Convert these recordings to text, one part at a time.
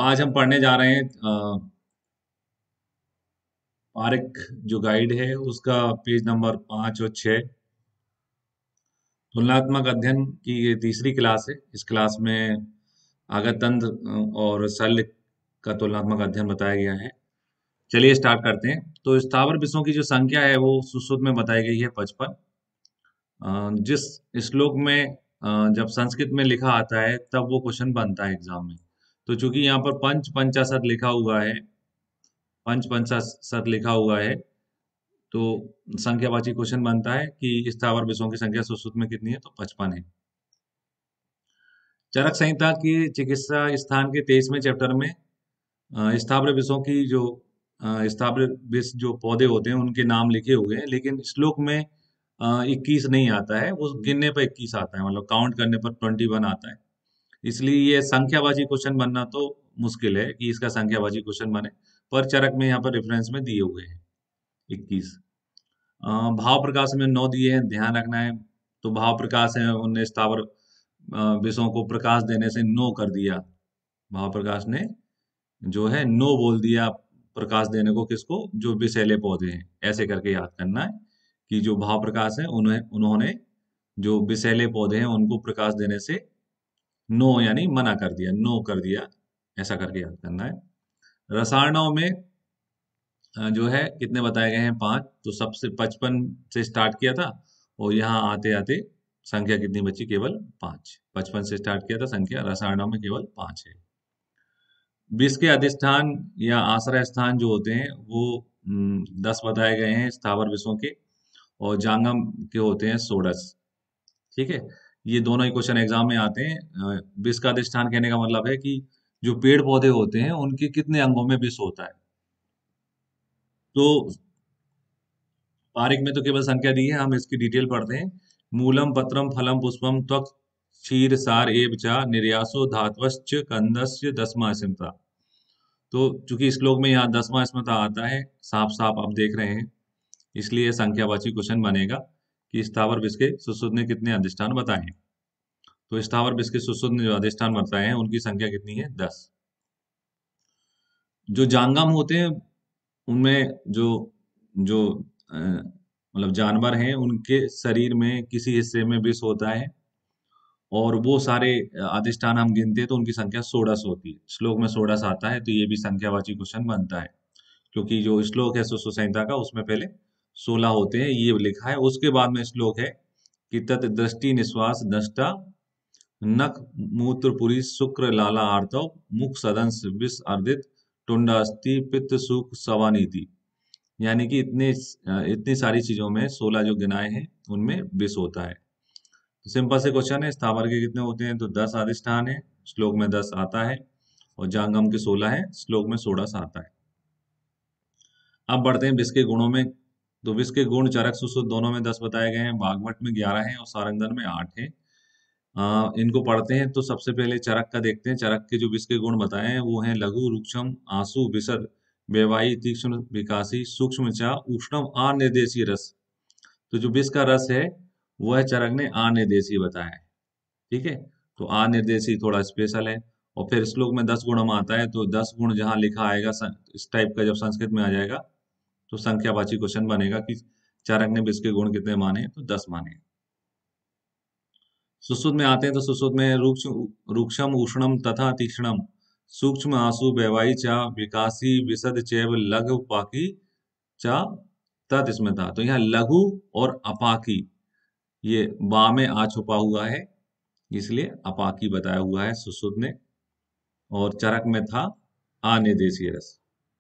आज हम पढ़ने जा रहे हैं पारिक जो गाइड है उसका पेज नंबर 5 और 6। तुलनात्मक अध्ययन की ये तीसरी क्लास है। इस क्लास में आगत तंत्र और शल्य का तुलनात्मक अध्ययन बताया गया है। चलिए स्टार्ट करते हैं। तो स्थावर विषयों की जो संख्या है वो सुश्रुत में बताई गई है 55। जिस श्लोक में जब संस्कृत में लिखा आता है तब वो क्वेश्चन बनता है एग्जाम में। तो चूंकि यहाँ पर पंच पंचाशत लिखा हुआ है, पंच पंचाशत लिखा हुआ है, तो संख्यावाची क्वेश्चन बनता है कि स्थावर विषयों की संख्या सुश्रुत में कितनी है, तो 55 है। चरक संहिता की चिकित्सा स्थान के 23वें चैप्टर में स्थावर विषयों की जो स्थावर विष जो पौधे होते हैं उनके नाम लिखे हुए हैं, लेकिन श्लोक में 21 नहीं आता है, वो गिनने पर 21 आता है, मतलब काउंट करने पर 21 आता है। इसलिए ये संख्यावाची क्वेश्चन बनना तो मुश्किल है कि इसका संख्यावाची क्वेश्चन बने, पर चरक में यहाँ पर रेफरेंस में दिए हुए हैं 21। भाव प्रकाश में 9 दिए हैं, ध्यान रखना है। तो भाव प्रकाश है, उनने स्थावर विषयों को प्रकाश देने से नो कर दिया। भाव प्रकाश ने जो है नो बोल दिया प्रकाश देने को, किसको? जो विषैले पौधे हैं। ऐसे करके याद करना है कि जो भाव प्रकाश है उन्होंने जो विषैले पौधे हैं उनको प्रकाश देने से नो यानी मना कर दिया, नो कर दिया, ऐसा करके याद करना है। रसायनों में जो है कितने बताए गए हैं? 5। तो सबसे 55 से स्टार्ट किया था और यहाँ आते आते संख्या कितनी बची? केवल 5। 55 से स्टार्ट किया था, संख्या रसायनों में केवल 5 है। विष के अधिष्ठान या आश्रय स्थान जो होते हैं वो 10 बताए गए हैं स्थावर विषयों के, और जांगम के होते हैं 16। ठीक है, ये दोनों ही क्वेश्चन एग्जाम में आते हैं। विष का अधिष्ठान कहने का मतलब है कि जो पेड़ पौधे होते हैं उनके कितने अंगों में विष होता है। तो पारिक में तो केवल संख्या दी है, हम इसकी डिटेल पढ़ते हैं। मूलम पत्रम फलम पुष्पम त्वक क्षीर सार एव चा निर्यासो धात्वश्च कंदस्य दसमा स्मृता। तो चूंकि श्लोक में यहाँ 10वां स्मृता आता है, साफ साफ आप देख रहे हैं, इसलिए संख्यावाची क्वेश्चन बनेगा कि स्थावर विष के सुश्रुत ने कितने अधिष्ठान बताए हैं। तो स्थावर विष के सुश्रुत ने जो अधिष्ठान बताए हैं उनकी संख्या कितनी है? 10। जो जांगम होते हैं उनमें जो जो मतलब जानवर हैं उनके शरीर में किसी हिस्से में विष होता है, और वो सारे अधिष्ठान हम गिनते हैं तो उनकी संख्या 16 होती है। श्लोक में 16 आता है, तो ये भी संख्यावाची क्वेश्चन बनता है, क्योंकि जो श्लोक है सुश्रुत संहिता का उसमें पहले 16 होते हैं ये लिखा है। उसके बाद में श्लोक है कि तत् दृष्टि निश्वास दष्टा नख मूत्र पुरी शुक्र लाला आर्तव मुख सदंस विष अर्दित टुंडास्ति पित्त सुख सवानीति। यानी कि इतनी सारी चीजों में 16 जो गिनाए हैं उनमें विष होता है। तो सिंपल से क्वेश्चन है, स्थावर के कितने होते हैं? तो 10 अधिष्ठान है, श्लोक में 10 आता है, और जांगम के 16 है, श्लोक में 16 आता है। अब बढ़ते हैं विष के गुणों में। तो विष के गुण चरक सुश्रुत दोनों में 10 बताए गए हैं, बागवट में 11 हैं और सारंगधर में 8 हैं। इनको पढ़ते हैं। तो सबसे पहले चरक का देखते हैं। चरक के जो विष के गुण बताए हैं वो हैं लघु रूक्षम आंसू विशद व्यवायी तीक्ष्ण विकासी सूक्ष्म चा उष्णम अनिर्देशीय रस। तो जो विष का रस है वो है चरक ने अनिर्देशीय बताया है। ठीक है, तो अनिर्देशीय थोड़ा स्पेशल है। और फिर श्लोक में 10 गुण में आता है, तो 10 गुण जहां लिखा आएगा इस टाइप का जब संस्कृत में आ जाएगा तो संख्यावाची क्वेश्चन बनेगा कि चरक ने विष के गुण कितने माने हैं, तो 10 माने हैं। सुश्रुत में आते हैं। तो सुश्रुत में रूक्षम उष्णम तथा तीक्ष्णम सूक्ष्म आंसू व्यवायी चा विकासी विशद चैव लघु पाकी चा तत्स्मृता। तो यहाँ लघु और अपाकी ये बा में आ छुपा हुआ है, इसलिए अपाकी बताया हुआ है सुश्रुत ने, और चरक में था अनिर्देशीय रस।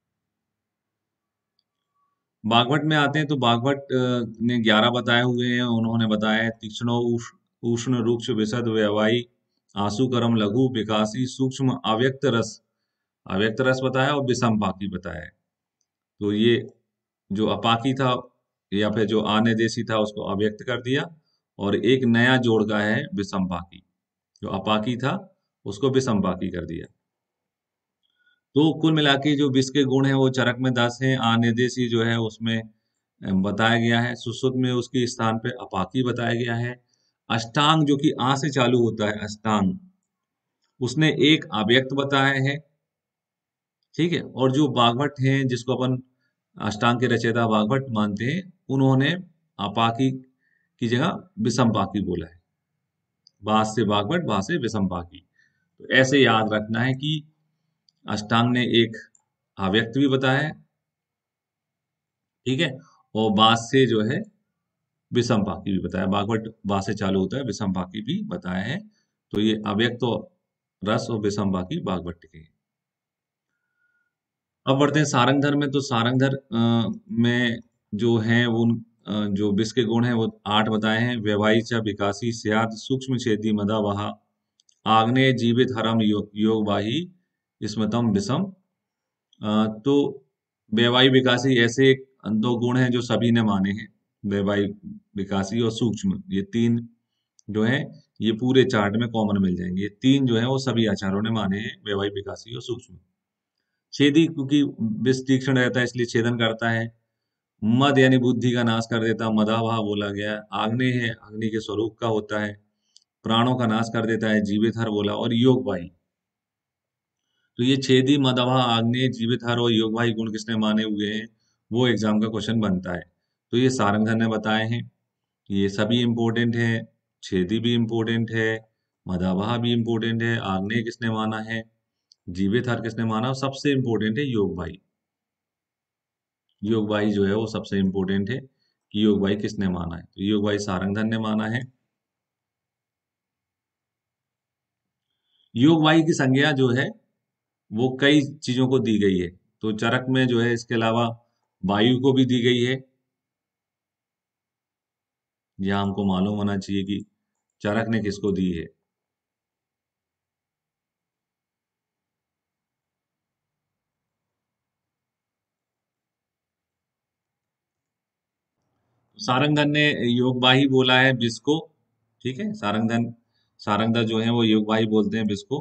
बागवट में आते हैं। तो बागवट ने 11 बताए हुए हैं। उन्होंने बताया है तीक्ष्ण उष्ण रूक्ष विशद व्यवायी आंसू करम लघु विकासी सूक्ष्म अव्यक्त रस, अव्यक्त रस बताया, और विषम पाकी बताया है। तो ये जो अपाकी था या फिर जो अनिर्देशी था उसको अव्यक्त कर दिया, और एक नया जोड़ का है विषम पाकी। जो अपाकी था उसको विषम पाकी कर दिया। तो कुल मिला के जो विष के गुण है वो चरक में 10 हैं, अनिर्देशी जो है उसमें बताया गया है, सुश्रुत में उसके स्थान पे अपाकी बताया गया है। अष्टांग जो कि आ से चालू होता है, अष्टांग, उसने एक अव्यक्त बताया है, ठीक है। और जो बागभट्ट हैं, जिसको अपन अष्टांग के रचयिता बागभट्ट मानते हैं, उन्होंने अपाकी की जगह विषमपाकी बोला है। बास से बागभट्ट, बा से विषमपाकी। तो ऐसे याद रखना है कि अष्टांग ने एक अव्यक्त भी बताया है, ठीक है, और बास से जो है विषमपाकी भी बताया। बागभट्ट बा से चालू होता है, विषमपाकी भी बताया है। तो ये अव्यक्त और रस और विषमपाकी बागभट्ट के हैं। अब बढ़ते हैं सारंगधर में। तो सारंगधर में जो है वो जो विष के गुण हैं वो 8 बताए हैं। व्यवाही च विकासी स्यात् सूक्ष्म छेदी मदावहा आग्नेय जीवित हरम योगवाही स्मृतम विषम। तो व्यवाही विकासी ऐसे दो गुण हैं जो सभी ने माने हैं। व्यवाही विकासी और सूक्ष्म, ये तीन जो है ये पूरे चार्ट में कॉमन मिल जाएंगे। ये तीन जो है वो सभी आचार्यों ने माने हैं, व्यवाही विकासी और सूक्ष्म। छेदी क्योंकि विष तीक्ष्ण रहता है इसलिए छेदन करता है। मद यानी बुद्धि का नाश कर देता, मदाभाव बोला गया। आग्नेय है, अग्नि के स्वरूप का होता है। प्राणों का नाश कर देता है, जीवित हर बोला। और योगवाही, तो ये छेदी, मदाभा, आग्नेय, जीवित हर और योगवाही गुण किसने माने हुए हैं, वो एग्जाम का क्वेश्चन बनता है। तो ये सारंगधर ने बताए हैं, ये सभी इंपॉर्टेंट है। छेदी भी इंपॉर्टेंट है, मदाभा भी इंपॉर्टेंट है, आग्नेय किसने माना है, जीवित हर किसने माना, और सबसे इंपॉर्टेंट है योगवाही। योगवाही जो है वो सबसे इंपॉर्टेंट है कि योगवाही किसने माना है। तो योगवाही सारंगधर ने माना है। योगवाही की संज्ञा जो है वो कई चीजों को दी गई है। तो चरक में जो है इसके अलावा वायु को भी दी गई है। यह हमको मालूम होना चाहिए कि चरक ने किसको दी है। सारंगधर ने योगवाही बोला है विष को, ठीक है। सारंगधर जो है वो योगवाही बोलते हैं विष को।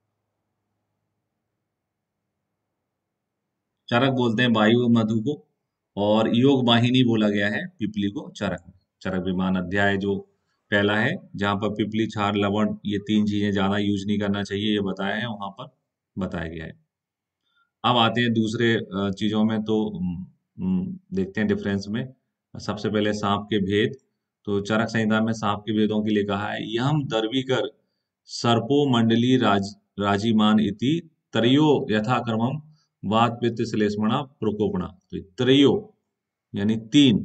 चरक बोलते हैं वायु और मधु को। और योग वाहिनी बोला गया है पिपली को चरक में। चरक विमान अध्याय जो पहला है, जहां पर पिपली, क्षार, लवण ये तीन चीजें ज्यादा यूज नहीं करना चाहिए, ये बताया है, वहां पर बताया गया है। अब आते हैं दूसरे चीजों में। तो देखते हैं डिफरेंस में। सबसे पहले सांप के भेद। तो चरक संहिता में सांप के भेदों के लिए कहा है, यम दर्वीकर सर्पो मंडली राजीमान इति त्रयो यथाक्रमम वात पित्त श्लेष्मणा प्रकोपणा। तो त्रयो यानी तीन,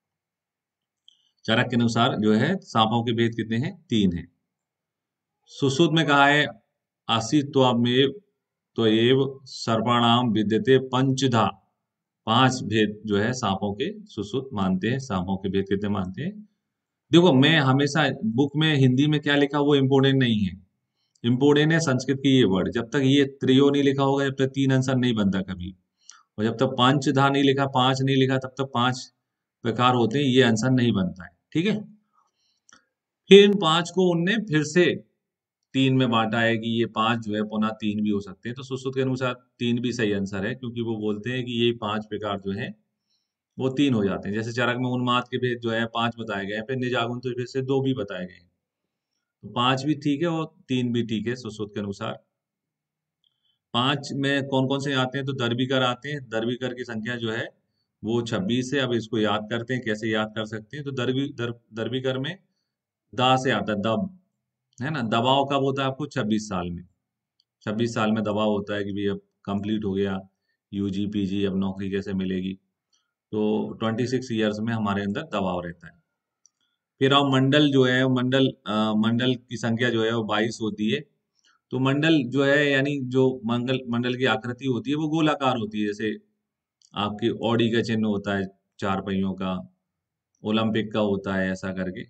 चरक के अनुसार जो है सांपों के भेद कितने हैं, तीन हैं। सुश्रुत में कहा है, आसित्वामेव त्वयेव सर्पाणाम विद्यते पंचधा। पांच भेद जो है सांपों के सुश्रुत मानते हैं। सांपों के भेद कितने मानते हैं। देखो, मैं हमेशा बुक में हिंदी में क्या लिखा वो इम्पोर्टेंट नहीं है। इम्पोर्टेंट है संस्कृत की ये वर्ड। जब तक ये त्रियो नहीं लिखा होगा, जब तक तीन आंसर नहीं बनता कभी। और जब तक पंचधा नहीं लिखा, पांच नहीं लिखा, तब तक पांच प्रकार होते हैं, ये आंसर नहीं बनता है, ठीक है। फिर इन पांच को उनने फिर से तीन में बांटा है कि ये पांच जो है पुनः तीन भी हो सकते हैं। तो सुश्रुत के अनुसार तीन भी सही आंसर है, क्योंकि वो बोलते हैं कि ये पांच प्रकार जो है वो तीन हो जाते हैं। जैसे चरक में उन्माद के भेद जो है पांच बताए गए हैं, फिर निजागुन तो फिर से दो भी बताए गए हैं। तो पांच भी ठीक है और तीन भी ठीक है सुश्रुत के अनुसार। पांच में कौन कौन से आते हैं, तो दर्भिकर आते हैं। दर्भिकर की संख्या जो है वो 26 है। अब इसको याद करते हैं, कैसे याद कर सकते हैं। तो दर्भिकर में दा से आता है दब, है ना। दबाव कब होता है आपको, 26 साल में। 26 साल में दबाव होता है कि भाई अब कंप्लीट हो गया यूजी पीजी, अब नौकरी कैसे मिलेगी। तो 26 ईयर्स में हमारे अंदर दबाव रहता है। फिर अब मंडल जो है, मंडल की संख्या जो है वो 22 होती है। तो मंडल जो है यानी जो मंडल की आकृति होती है वो गोलाकार होती है। जैसे आपकी ऑडी का चिन्ह होता है चार पहियों का, ओलंपिक का होता है, ऐसा करके।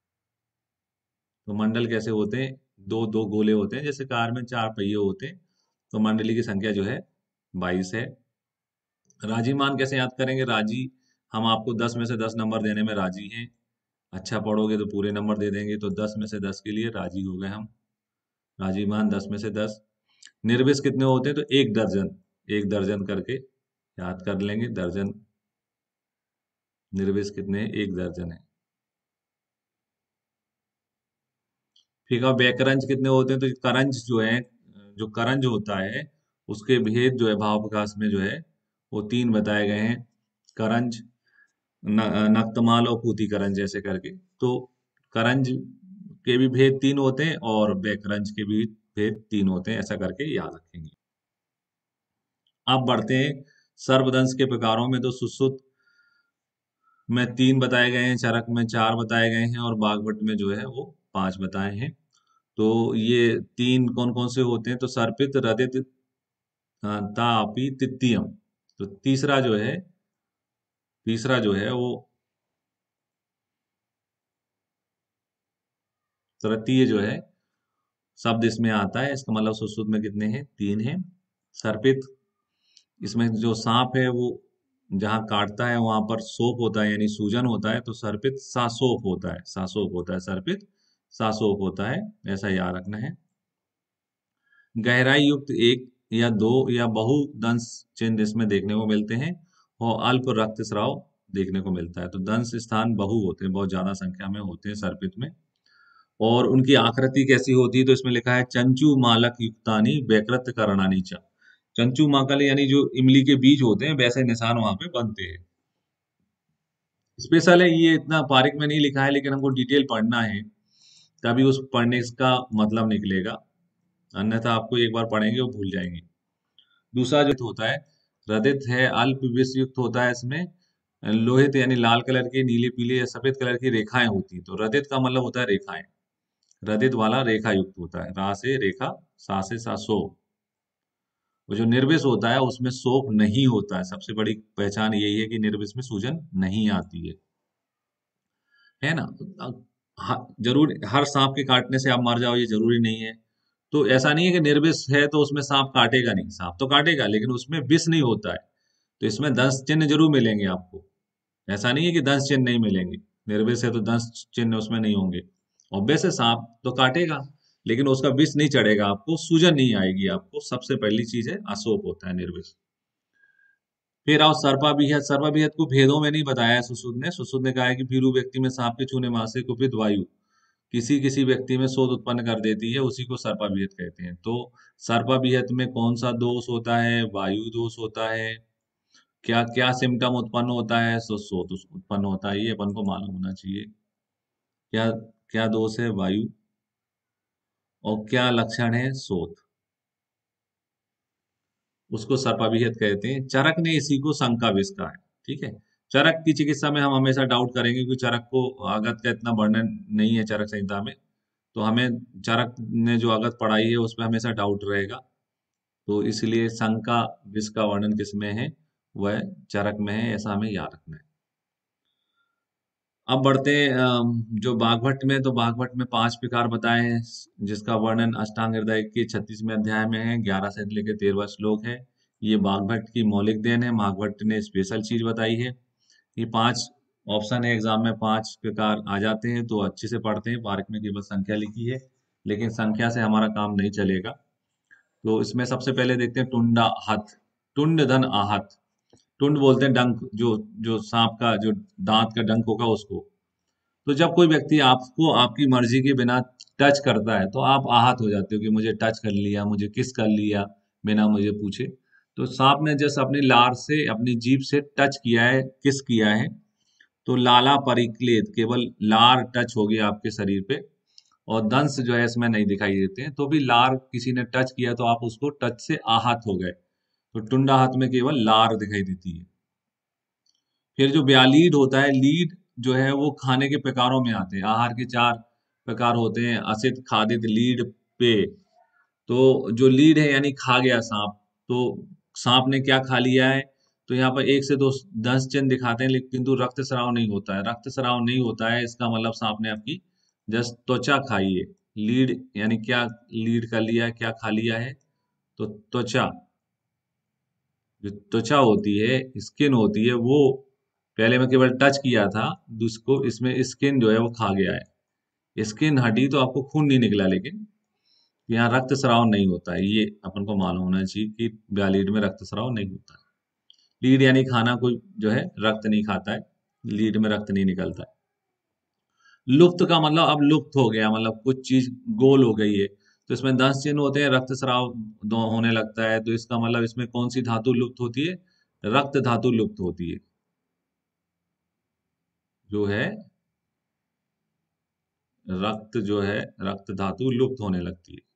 तो मंडल कैसे होते हैं, दो दो गोले होते हैं, जैसे कार में चार पहिए होते हैं। तो मंडली की संख्या जो है 22 है। राजी मान कैसे याद करेंगे। राजी, हम आपको 10 में से 10 नंबर देने में राजी हैं। अच्छा पढ़ोगे तो पूरे नंबर दे देंगे। तो 10 में से 10 के लिए राजी हो गए हम। राजी मान 10 में से 10। निर्विष कितने होते हैं, तो एक दर्जन। एक दर्जन करके याद कर लेंगे, दर्जन। निर्विष कितने हैं, एक दर्जन है। फिर अब बैकरंज कितने होते हैं, तो करंज जो है, जो करंज होता है उसके भेद जो है भाव प्रकाश में जो है वो 3 बताए गए हैं, करंज, नक्तमाल और पूतिकरंज ऐसे करके। तो करंज के भी भेद 3 होते हैं और बैकरंज के भी भेद 3 होते हैं, ऐसा करके याद रखेंगे। अब बढ़ते हैं सर्वदंश के प्रकारों में। तो सुश्रुत में 3 बताए गए हैं, चरक में 4 बताए गए हैं और बागवट में जो है वो 5 बताए हैं। तो ये 3 कौन कौन से होते हैं? तो सर्पित, रदित, तापी, तित्यम। तो तीसरा जो है वो तृतीय जो है शब्द इसमें आता है। इसका मतलब सुश्रुत में कितने हैं? 3 हैं। सर्पित, इसमें जो सांप है वो जहां काटता है वहां पर सोप होता है, यानी सूजन होता है, तो सर्पित सासोप होता है, सासोप होता है, सर्पित सासोप होता है, ऐसा याद रखना है। गहराई युक्त एक या दो या बहु दंश चिन्ह इसमें देखने को मिलते हैं और अल्प रक्तस्राव देखने को मिलता है। तो दंश स्थान बहु होते हैं, बहुत ज्यादा संख्या में होते हैं सर्पित में। और उनकी आकृति कैसी होती है? तो इसमें लिखा है चंचू मालक युक्तानी वैकृत करणानी च। चंचू माकल यानी जो इमली के बीज होते हैं वैसे निशान वहां पे बनते हैं। स्पेशल है ये, इतना बारीक में नहीं लिखा है लेकिन हमको डिटेल पढ़ना है, तभी उस पढ़ने का मतलब निकलेगा, अन्यथा आपको एक बार पढ़ेंगे वो भूल जाएंगे। दूसरा जो होता है रदित है, अल्प विष युक्त होता है। इसमें लोहित यानी लाल कलर के, नीले पीले या सफेद कलर की रेखाएं होती हैं। तो रदित का मतलब होता है रेखाएं, रदित वाला रेखा युक्त होता है, रा से रेखा, सा से सा सो। वो जो निर्विष होता है उसमें शोक नहीं होता है, सबसे बड़ी पहचान यही है कि निर्विष में सूजन नहीं आती है ना। जरूर हर सांप के काटने से आप मर जाओ ये जरूरी नहीं है। तो ऐसा नहीं है कि निर्विष है तो उसमें सांप काटेगा नहीं, सांप तो काटेगा लेकिन उसमें विष नहीं होता है। तो इसमें दंश चिन्ह जरूर मिलेंगे आपको, ऐसा नहीं है कि दंश चिन्ह नहीं मिलेंगे। निर्विष है तो दंश चिन्ह उसमें नहीं होंगे। ऑब्वियस है सांप तो काटेगा लेकिन उसका विष नहीं चढ़ेगा आपको, सूजन नहीं आएगी आपको, सबसे पहली चीज है अशोक होता है निर्विष। फिर आओ सर्पाभिहत। सर्पाभिहत को भेदों में नहीं बताया है सुश्रुत ने। सुश्रुत ने कहा है कि भीरू व्यक्ति में सांप के छूने मार से कुपित वायु किसी किसी व्यक्ति में शोध उत्पन्न कर देती है, उसी को सर्पाभिहत कहते हैं। तो सर्पाभिहत में कौन सा दोष होता है? वायु दोष होता है। क्या क्या सिम्टम उत्पन्न होता है? सो शोथ उत्पन्न होता है, ये अपन को मालूम होना चाहिए। क्या क्या दोष है? वायु। और क्या लक्षण है? शोथ। उसको सर्पाभिहत कहते हैं। चरक ने इसी को शंका विष कहा है। ठीक है। चरक की चिकित्सा में हम हमेशा डाउट करेंगे क्योंकि चरक को आगत का इतना वर्णन नहीं है चरक संहिता में, तो हमें चरक ने जो आगत पढ़ाई है उसमें हमेशा डाउट रहेगा। तो इसलिए शंका विष का वर्णन किसमें है? वह चरक में है, ऐसा हमें याद रखना है। अब बढ़ते हैं जो बागभट्ट में। तो बागभट्ट में 5 प्रकार बताए हैं जिसका वर्णन अष्टांग हृदय के 36वें अध्याय में है, 11 से लेकर 13वां श्लोक है। ये बागभट्ट की मौलिक देन है, बागभट्ट ने स्पेशल चीज बताई है। ये 5 ऑप्शन है एग्जाम में, 5 प्रकार आ जाते हैं तो अच्छे से पढ़ते हैं। पार्क में केवल संख्या लिखी है लेकिन संख्या से हमारा काम नहीं चलेगा। तो इसमें सबसे पहले देखते हैं टुंडा हथ। टुंड धन आहत। टुंड बोलते हैं डंक, जो जो सांप का जो दांत का डंक होगा उसको। तो जब कोई व्यक्ति आपको आपकी मर्जी के बिना टच करता है तो आप आहत हो जाते हो कि मुझे टच कर लिया, मुझे किस कर लिया बिना मुझे पूछे। तो सांप ने जैसे अपनी लार से, अपनी जीभ से टच किया है, किस किया है, तो लाला परिक्लेद, केवल लार टच होगी आपके शरीर पे, और दंश जो है इसमें नहीं दिखाई देते हैं। तो भी लार किसी ने टच किया तो आप उसको टच से आहत हो गए। तो टुंडा हाथ में केवल लार दिखाई देती है। फिर जो ब्यालीड होता है, लीड जो है वो खाने के प्रकारों में आते हैं। आहार के 4 प्रकार होते हैं, असित, खादित, लीड, पेय। तो जो लीड है यानी खा गया सांप, तो सांप ने क्या खा लिया है? तो यहाँ पर 1 से 2 10 चिन्ह दिखाते हैं लेकिन किंतु रक्तस्राव नहीं होता है। रक्तस्राव नहीं होता है इसका मतलब सांप ने आपकी जस्ट त्वचा खाई है। लीड यानी क्या लीड कर लिया है, क्या खा लिया है? तो त्वचा, जो त्वचा होती है, स्किन होती है, वो पहले मैं केवल टच किया था, जिसको इसमें स्किन जो है वो खा गया है। स्किन हटी तो आपको खून नहीं निकला, लेकिन यहाँ रक्तस्राव नहीं होता है, ये अपन को मालूम होना चाहिए कि ब्यालीड में रक्तस्राव नहीं होता है। लीड यानी खाना, कोई जो है रक्त नहीं खाता है, लीड में रक्त नहीं निकलता है। लुप्त का मतलब अब लुप्त हो गया, मतलब कुछ चीज गोल हो गई है। तो इसमें दंश चिन्ह होते हैं, रक्तस्राव होने लगता है, तो इसका मतलब इसमें कौन सी धातु लुप्त होती है? रक्त धातु लुप्त होती है, जो है रक्त, जो है रक्त धातु लुप्त होने लगती है।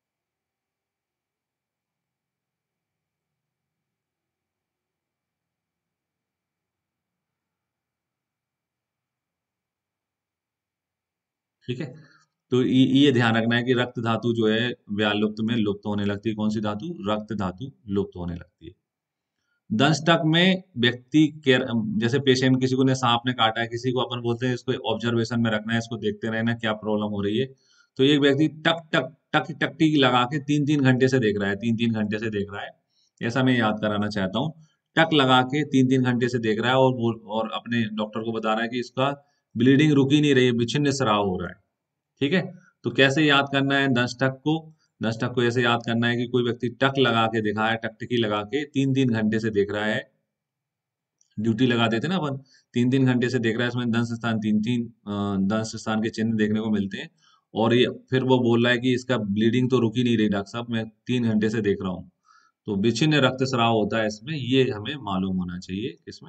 ठीक है, तो ये ध्यान रखना है कि रक्त धातु जो है व्यालुप्त में लुप्त होने लगती है। कौन सी धातु? रक्त धातु लुप्त होने लगती है। दंशटक में व्यक्ति केयर, जैसे पेशेंट, किसी को ने सांप ने काटा है, किसी को अपन बोलते हैं इसको ऑब्जर्वेशन में रखना है, इसको देखते रहना क्या प्रॉब्लम हो रही है। तो एक व्यक्ति टक टक टक टकटी लगा के 3-3 घंटे से देख रहा है, 3-3 घंटे से देख रहा है, ऐसा मैं याद कराना चाहता हूँ। टक लगा के 3-3 घंटे से देख रहा है, और अपने डॉक्टर को बता रहा है कि इसका ब्लीडिंग रुक ही नहीं रही है, विच्छिन्न स्राव हो रहा है। ठीक है, तो कैसे याद करना है दंशटक को? दंशटक को ऐसे याद करना है कि कोई व्यक्ति टक लगा के देखा है, टकटकी लगा के 3-3 घंटे से देख रहा है, ड्यूटी लगा देते ना अपन, 3-3 घंटे से देख रहा है, इसमें दंश स्थान 3-3 दंश स्थान के चिन्ह देखने को मिलते हैं। और ये फिर वो बोल रहा है कि इसका ब्लीडिंग तो रुक ही नहीं रही डॉक्टर साहब, मैं 3 घंटे से देख रहा हूँ। तो विच्छिन्न रक्तस्राव होता है इसमें, ये हमें मालूम होना चाहिए किसमें?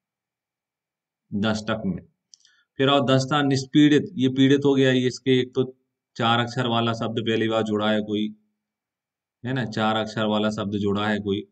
दंशटक में। फिर और दंस्ता निष्पीड़ित, ये पीड़ित हो गया, ये इसके एक तो 4 अक्षर वाला शब्द पहली बार जुड़ा है कोई, है ना, 4 अक्षर वाला शब्द जुड़ा है कोई।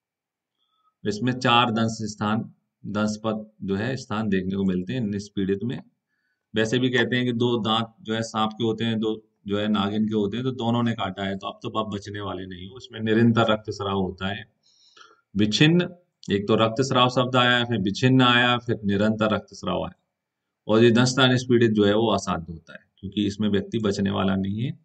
इसमें 4 दंश स्थान, दंश पद जो है स्थान देखने को मिलते हैं निष्पीड़ित में। वैसे भी कहते हैं कि 2 दांत जो है सांप के होते हैं, दो जो है नागिन के होते हैं, तो दोनों ने काटा है, तो अब तो आप बचने वाले नहीं हो। इसमें निरंतर रक्तस्राव होता है। विच्छिन्न, एक तो रक्तस्राव शब्द आया, फिर विच्छिन्न आया, फिर निरंतर रक्तस्राव आया। और ये दंश निष्पीड़ित जो है वो असाध्य होता है, क्योंकि इसमें व्यक्ति बचने वाला नहीं है।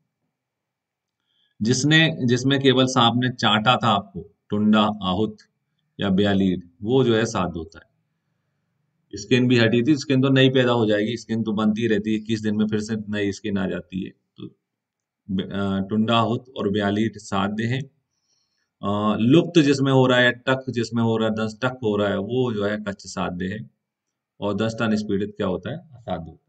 जिसने जिसमें केवल सांप ने चाटा था आपको, टुंडा, आहूत या ब्यालीड, वो जो है साध्य होता है। स्किन भी हटी थी, स्किन तो नई पैदा हो जाएगी, स्किन तो बनती रहती है, 21 दिन में फिर से नई स्किन आ जाती है। तो टुंडा, आहूत और ब्यालीड साध्य है। लुप्त जिसमें हो रहा है, टक जिसमें हो रहा है, दंश टक हो रहा है, वो जो है कच्च साध्य है। और दंष्टा निष्पीड़ित क्या होता है? असाध्य होता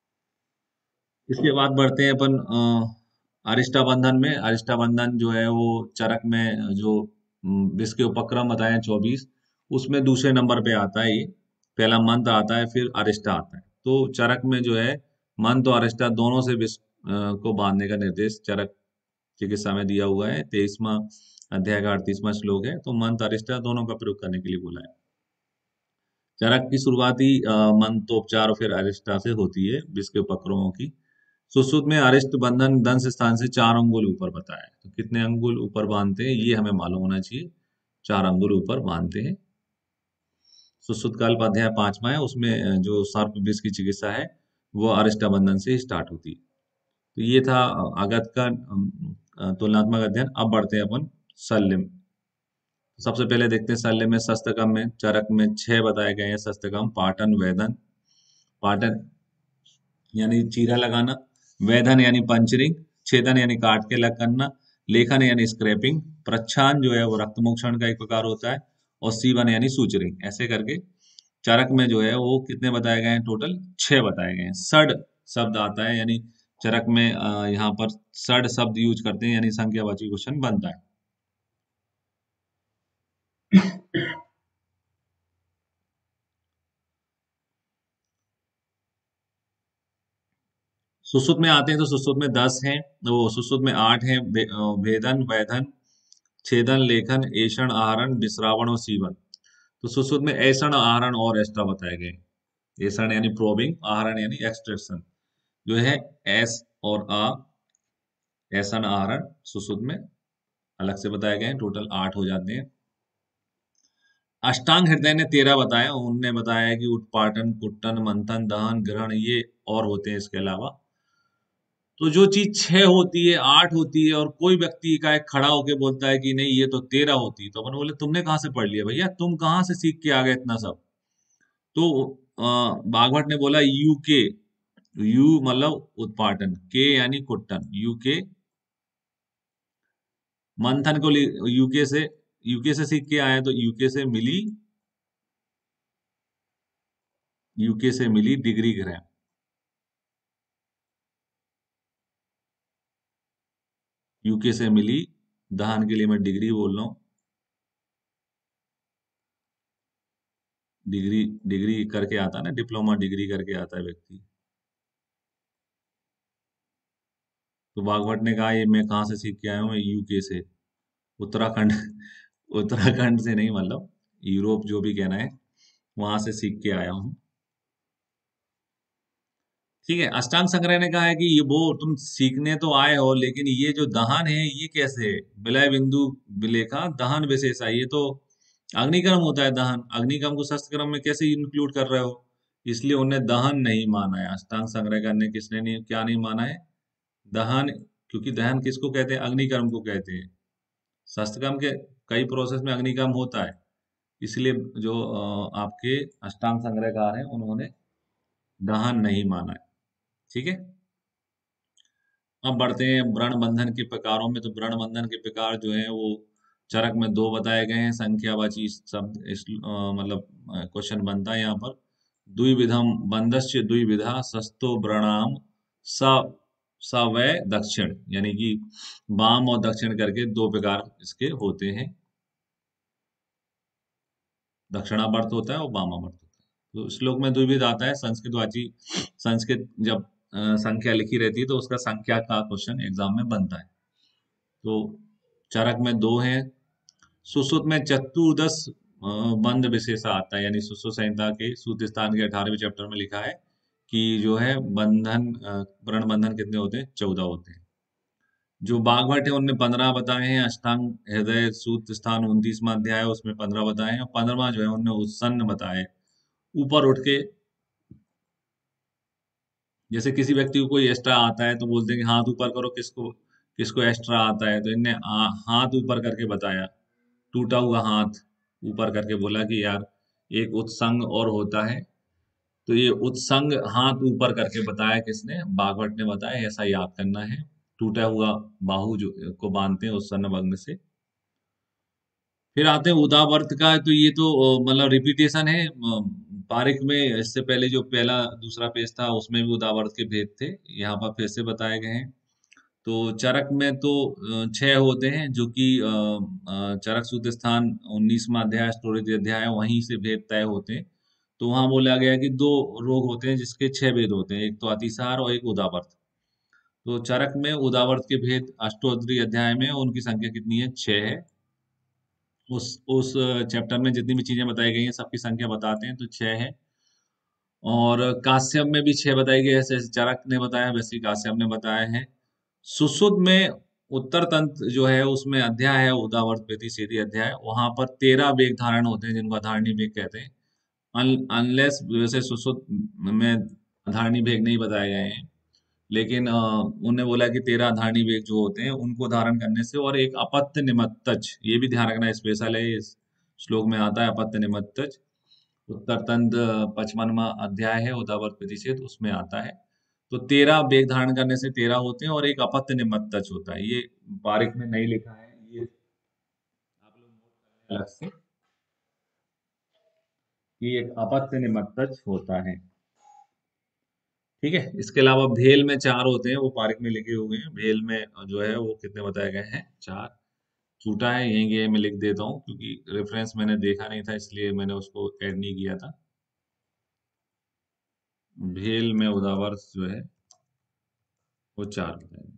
है। इसके बाद बढ़ते हैं अपन अरिष्टाबंधन में। अरिष्टाबंधन जो है वो चरक में जो जिसके उपक्रम बताए हैं 24, उसमें दूसरे नंबर पे आता है ये। पहला मंत्र आता है, फिर अरिष्टा आता है। तो चरक में जो है मंत्र और अरिष्टा दोनों से को बांधने का निर्देश चरक चिकित्सा में दिया हुआ है। 23वां अध्याय का 38वां श्लोक है। तो मंत्र अरिष्टा दोनों का प्रयोग करने के लिए बोला है। चरक की शुरुआती मंत्रोपचार और फिर अरिष्टा से होती है, जिसके उपक्रमों की। सुश्रुत में अरिष्ट बंधन दंश स्थान से 4 अंगुल ऊपर बताया है। तो कितने अंगुल ऊपर बांधते हैं ये हमें मालूम होना चाहिए। 4 अंगुल ऊपर बांधते हैं। सुश्रुत कल्प अध्याय 5वां है, उसमें जो सर्प विष की चिकित्सा है वो अरिष्ट बंधन से स्टार्ट होती है। तो ये था आगत का तुलनात्मक अध्ययन। अब बढ़ते हैं अपन शल्य में। सबसे पहले देखते हैं शल्य में शस्त्रकम में। चरक में 6 बताए गए हैं शस्त्रकम। पाटन, वेदन, पाटन यानी चीरा लगाना, वेधन यानी पंचरिंग, छेदन यानी काट के लग करना, लेखन यानी स्क्रैपिंग, प्रच्छान जो है वो रक्त मोक्षण का एक प्रकार होता है, और सीवन यानी सूचरिंग। ऐसे करके चरक में जो है वो कितने बताए गए हैं? टोटल 6 बताए गए हैं। सड शब्द आता है, यानी चरक में यहाँ पर सड शब्द यूज करते हैं, यानी संख्यावाची क्वेश्चन बनता है। सुश्रुत में आते हैं तो सुश्रुत में 10 हैं, वो सुश्रुत में 8 हैं। भेदन, वैधन, छेदन, लेखन, ऐषण, आहरण, विश्रावण और सीवन। तो सुश्रुत में ऐषण, आहरण और एक्स्ट्रा बताए गए हैं। ऐषण यानी प्रोबिंग, आहरण यानी एक्सट्रैक्शन, जो है एस और आ, ऐषण आहरण सुश्रुत में अलग से बताए गए हैं। टोटल 8 हो जाते हैं। अष्टांग हृदय ने 13 बताया, उनने बताया कि उत्पाटन, कुट्टन, मंथन, दहन, ग्रहण, ये और होते हैं इसके अलावा। तो जो चीज 6 होती है, 8 होती है, और कोई व्यक्ति का एक खड़ा होके बोलता है कि नहीं ये तो 13 होती है, तो अपन बोले तुमने कहाँ से पढ़ लिया भैया, तुम कहाँ से सीख के आ गए इतना सब? तो बागभट ने बोला यूके, यू मतलब उत्पाटन, के यानी कुट्टन, यूके मंथन को यूके से सीख के आए, तो यूके से मिली डिग्री ग्राम। यूके से मिली। दहन के लिए मैं डिग्री बोल रहा हूँ। डिग्री डिग्री करके आता है ना, डिप्लोमा डिग्री करके आता है व्यक्ति। तो बागभट्ट ने कहा ये मैं कहाँ से सीख के आया हूँ, यूके से, उत्तराखंड उत्तराखंड से नहीं, मतलब यूरोप जो भी कहना है, वहां से सीख के आया हूँ। ठीक है। अष्टांग संग्रह ने कहा है कि ये वो तुम सीखने तो आए हो, लेकिन ये जो दहन है ये कैसे है? विलय बिंदु विलेखा दहन विशेषा, ये तो अग्निकर्म होता है। दहन अग्निकर्म को शस्त्र कर्म में कैसे इंक्लूड कर रहे हो? इसलिए उन्हें दहन नहीं माना है। अष्टांग संग्रह करने किसने नहीं, क्या नहीं माना है? दहन। क्योंकि दहन किसको कहते हैं? अग्निकर्म को कहते हैं। शस्त्र कर्म के कई प्रोसेस में अग्निकर्म होता है, इसलिए जो आपके अष्टांग संग्रहकार हैं उन्होंने दहन नहीं माना है। ठीक है। अब बढ़ते हैं व्रण बंधन के प्रकारों में। तो व्रण बंधन के प्रकार जो है वो चरक में दो बताए गए हैं। संख्यावाची शब्द मतलब क्वेश्चन बनता है यहाँ पर। द्विविधम बंधस्य द्विविधा सस्तो व्रणाम स सवय दक्षिण, यानी कि वाम और दक्षिण करके दो प्रकार इसके होते हैं। दक्षिणावर्त होता है और वामावर्त होता है। तो श्लोक में द्विविध आता है। संस्कृतवाची संस्कृत जब संख्या लिखी रहती है तो उसका संख्या का क्वेश्चन एग्जाम में बनता है। तो चरक में दो हैं। सुश्रुत में चतुर्दश बंध विशेषा आता है, यानी सुश्रुत संहिता के सूत्र स्थान के 18वें चैप्टर में लिखा है कि जो है बंधन व्रण बंधन कितने होते हैं? 14 होते हैं। जो बागभट है उनने 15 बताए हैं। अष्टांग हृदय सूत्र स्थान 29वां अध्याय है, उसमें 15 बताए हैं। और 15वां जो है उनने उत्सन्न बताए। ऊपर उठ के, जैसे किसी व्यक्ति को कोई एक्स्ट्रा आता है तो बोलते हैं कि हाथ ऊपर करो, किसको किसको एक्स्ट्रा आता है, तो इनने हाथ ऊपर करके बताया। टूटा हुआ हाथ ऊपर करके बोला कि यार एक उत्संग और होता है। तो ये उत्संग हाथ ऊपर करके बताया किसने? बागवट ने बताया। ऐसा याद करना है। टूटा हुआ बाहु जो को बांधते हैं उत्सन्न भग्न से। फिर आते हैं उदावर्त का। तो ये तो मतलब रिपीटेशन है। पारिख में इससे पहले जो पहला दूसरा पेज था उसमें भी उदावर्त के भेद थे, यहाँ पर फिर से बताए गए हैं। तो चरक में तो 6 होते हैं, जो कि चरक सूत्र स्थान 19वां अध्याय स्टोरेज अध्याय है, वहीं से भेद तय होते हैं। तो वहां बोला गया कि दो रोग होते हैं जिसके 6 भेद होते हैं, एक तो अतिसार और एक उदावर्त। तो चरक में उदावर्त के भेद अष्टोत्तरी अध्याय में, उनकी संख्या कितनी है? 6 है। उस चैप्टर में जितनी भी चीजें बताई गई हैं सबकी संख्या बताते हैं, तो 6 है। और काश्यप में भी 6 बताई गई है, जैसे चरक ने बताया वैसे ही काश्यप ने बताया है। सुश्रुत में उत्तर तंत्र जो है उसमें अध्याय है उदावर्त प्रीति सीधी अध्याय, वहां पर 13 वेग धारण होते हैं जिनको अधारणी वेग कहते हैं। अनलेस वैसे सुश्रुत में अधारणी वेग नहीं बताए गए हैं, लेकिन उन्होंने बोला कि 13 अधारणी वेग जो होते हैं उनको धारण करने से, और एक अपत्य निमत्तज, ये भी ध्यान रखना स्पेशल है, इस श्लोक में आता है अपत्य निमत्तज। उत्तर तंत्र 55वां अध्याय है उदावर्त प्रतिषेध, उसमें आता है। तो 13 वेग धारण करने से 13 होते हैं, और एक अपत्य निमत्तज होता है। ये बारिक में नहीं लिखा है, ये आप लोग नोट करें अलग से कि एक अपत्य निमत्तज होता है। ठीक है। इसके अलावा भेल में 4 होते हैं, वो पारिक में लिखे हुए हैं। भेल में जो है वो कितने बताए गए हैं? 4। छूटा है यहीं ये मैं लिख देता हूँ, क्योंकि रेफरेंस मैंने देखा नहीं था इसलिए मैंने उसको ऐड नहीं किया था। भेल में उदावर्त जो है वो 4 बताए।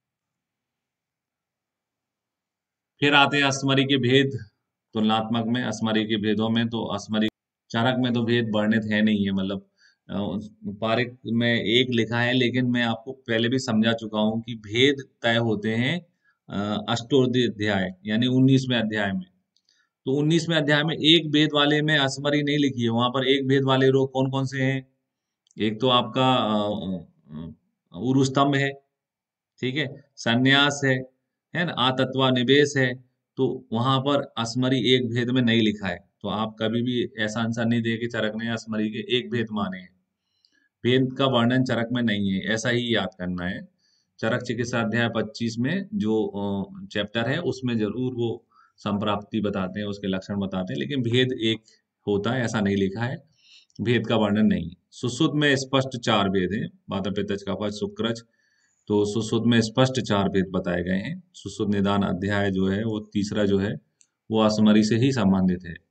फिर आते हैं अस्मरी के भेद। तुलनात्मक में अस्मरी के भेदों में, तो अस्मरी चारक में तो भेद वर्णित है नहीं है, मतलब पारिक में एक लिखा है, लेकिन मैं आपको पहले भी समझा चुका हूं कि भेद तय होते हैं अष्टोत्तरीय अध्याय यानी 19वें अध्याय में। तो 19वें अध्याय में एक भेद वाले में अस्मरी नहीं लिखी है। वहां पर एक भेद वाले रोग कौन कौन से हैं? एक तो आपका उरुस्तंभ है, ठीक है, संन्यास है ना, आतत्वा निवेश है। तो वहां पर अस्मरी एक भेद में नहीं लिखा है, तो आप कभी भी ऐसा आंसर नहीं दे कि चरक ने अस्मरी के एक भेद माने हैं। भेद का वर्णन चरक में नहीं है, ऐसा ही याद करना है। चरक चिकित्सा अध्याय 25 में जो चैप्टर है उसमें जरूर वो संप्राप्ति बताते हैं, उसके लक्षण बताते हैं, लेकिन भेद एक होता है ऐसा नहीं लिखा है। भेद का वर्णन नहीं है। सुश्रुत में स्पष्ट 4 भेद हैं, वाता पित्त कफ शुक्रज। तो सुश्रुत में स्पष्ट चार भेद बताए गए हैं। सुश्रुत निदान अध्याय जो है वो तीसरा जो है वो असमरी से ही संबंधित है।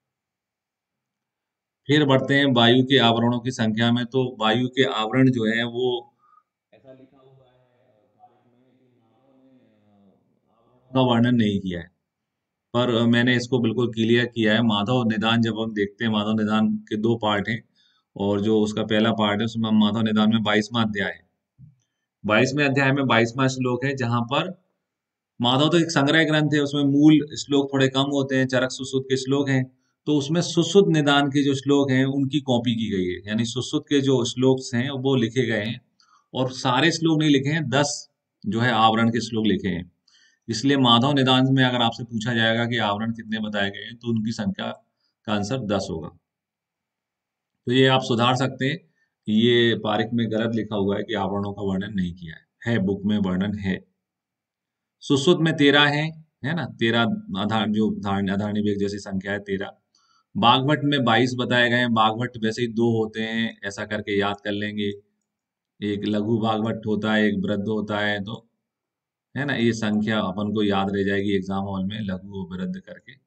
फिर बढ़ते हैं वायु के आवरणों की संख्या में। तो वायु के आवरण जो है वो ऐसा लिखा हुआ है तारीख में कि मानव ने आवरणों का वर्णन नहीं किया है। पर मैंने इसको बिल्कुल क्लियर किया है। माधव निदान जब हम देखते हैं, माधव निदान के दो पार्ट हैं, और जो उसका पहला पार्ट है उसमें माधव निदान में 22वां अध्याय है। 22वें अध्याय में 22वां श्लोक है, जहां पर माधव तो एक संग्रह ग्रंथ है, उसमें मूल श्लोक थोड़े कम होते हैं, चरक सुश्रुत के श्लोक हैं। तो उसमें सुश्रुत निदान के जो श्लोक हैं उनकी कॉपी की गई है, यानी सुश्रुत के जो श्लोक हैं वो लिखे गए हैं, और सारे श्लोक नहीं लिखे हैं, 10 जो है आवरण के श्लोक लिखे हैं। इसलिए माधव निदान में अगर आपसे पूछा जाएगा कि आवरण कितने बताए गए हैं, तो उनकी संख्या का आंसर 10 होगा। तो ये आप सुधार सकते हैं। ये पारिक में गलत लिखा हुआ है कि आवरणों का वर्णन नहीं किया है बुक में वर्णन है। सुश्रुत में 13 है ना, 13 आधार जो धारण आधारणी वेग जैसी संख्या है 13। बागभट में 22 बताए गए हैं। बागभट वैसे ही दो होते हैं, ऐसा करके याद कर लेंगे। एक लघु बागभट होता है, एक वृद्ध होता है, तो है ना, ये संख्या अपन को याद रह जाएगी एग्जाम हॉल में, लघु और वृद्ध करके।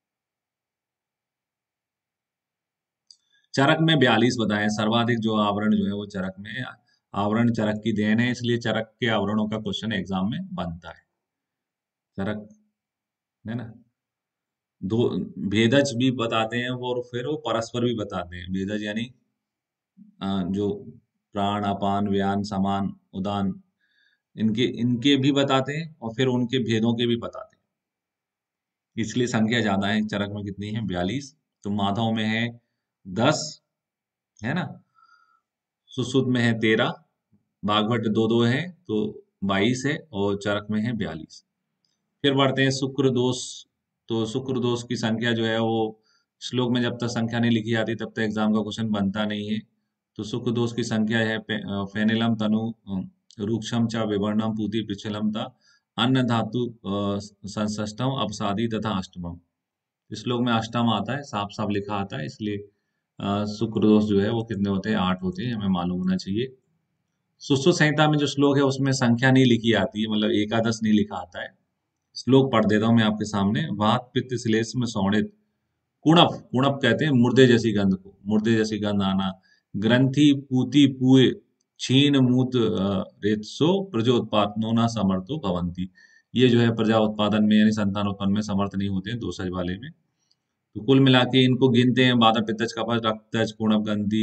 चरक में 42 बताए हैं। सर्वाधिक जो आवरण जो है वो चरक में है। आवरण चरक की देन है, इसलिए चरक के आवरणों का क्वेश्चन एग्जाम में बनता है। चरक, है ना। दो भेदज भी बताते हैं वो, और फिर वो परस्पर भी बताते हैं। भेदज यानी जो प्राण अपान व्यान समान उदान, इनके इनके भी बताते हैं, और फिर उनके भेदों के भी बताते हैं। इसलिए संख्या ज्यादा है। चरक में कितनी है? 42। तो माधव में है 10, है ना। सुश्रुत में है 13, बागभट दो दो है तो 22 है, और चरक में है 42। फिर बढ़ते हैं शुक्र दोष। तो शुक्र दोष की संख्या जो है वो श्लोक में जब तक संख्या नहीं लिखी आती तब तक एग्जाम का क्वेश्चन बनता नहीं है। तो शुक्र दोष की संख्या है फेनिलम तनु रूक्षम च विवर्णम पूति पिछलम ता अन्न धातु संषष्टम अपसादी तथा अष्टमम। इस श्लोक में अष्टम आता है, साफ साफ लिखा आता है, इसलिए शुक्र दोष जो है वो कितने होते हैं? 8 होते हैं, हमें मालूम होना चाहिए। सुश्रुत संहिता में जो श्लोक है उसमें संख्या नहीं लिखी आती है, मतलब एकादश नहीं लिखा आता है। श्लोक पढ़ देता हूं मैं आपके सामने। वात पित्त श्लेष में सौणित कुणप, कुणप कहते हैं मुर्दे जैसी गंध को, मुर्दे जैसी गंध आना। ग्रंथि पूति पुए छीन मूत रेतसो प्रजोत्पादनो न समर्थो भवंती। ये जो है प्रजा उत्पादन में यानी संतान उत्पन्न में समर्थ नहीं होते हैं, दोषज वाले में। तो कुल मिला के इनको गिनते हैं, वाता पित्तज कफज रक्तज कुणप गंधी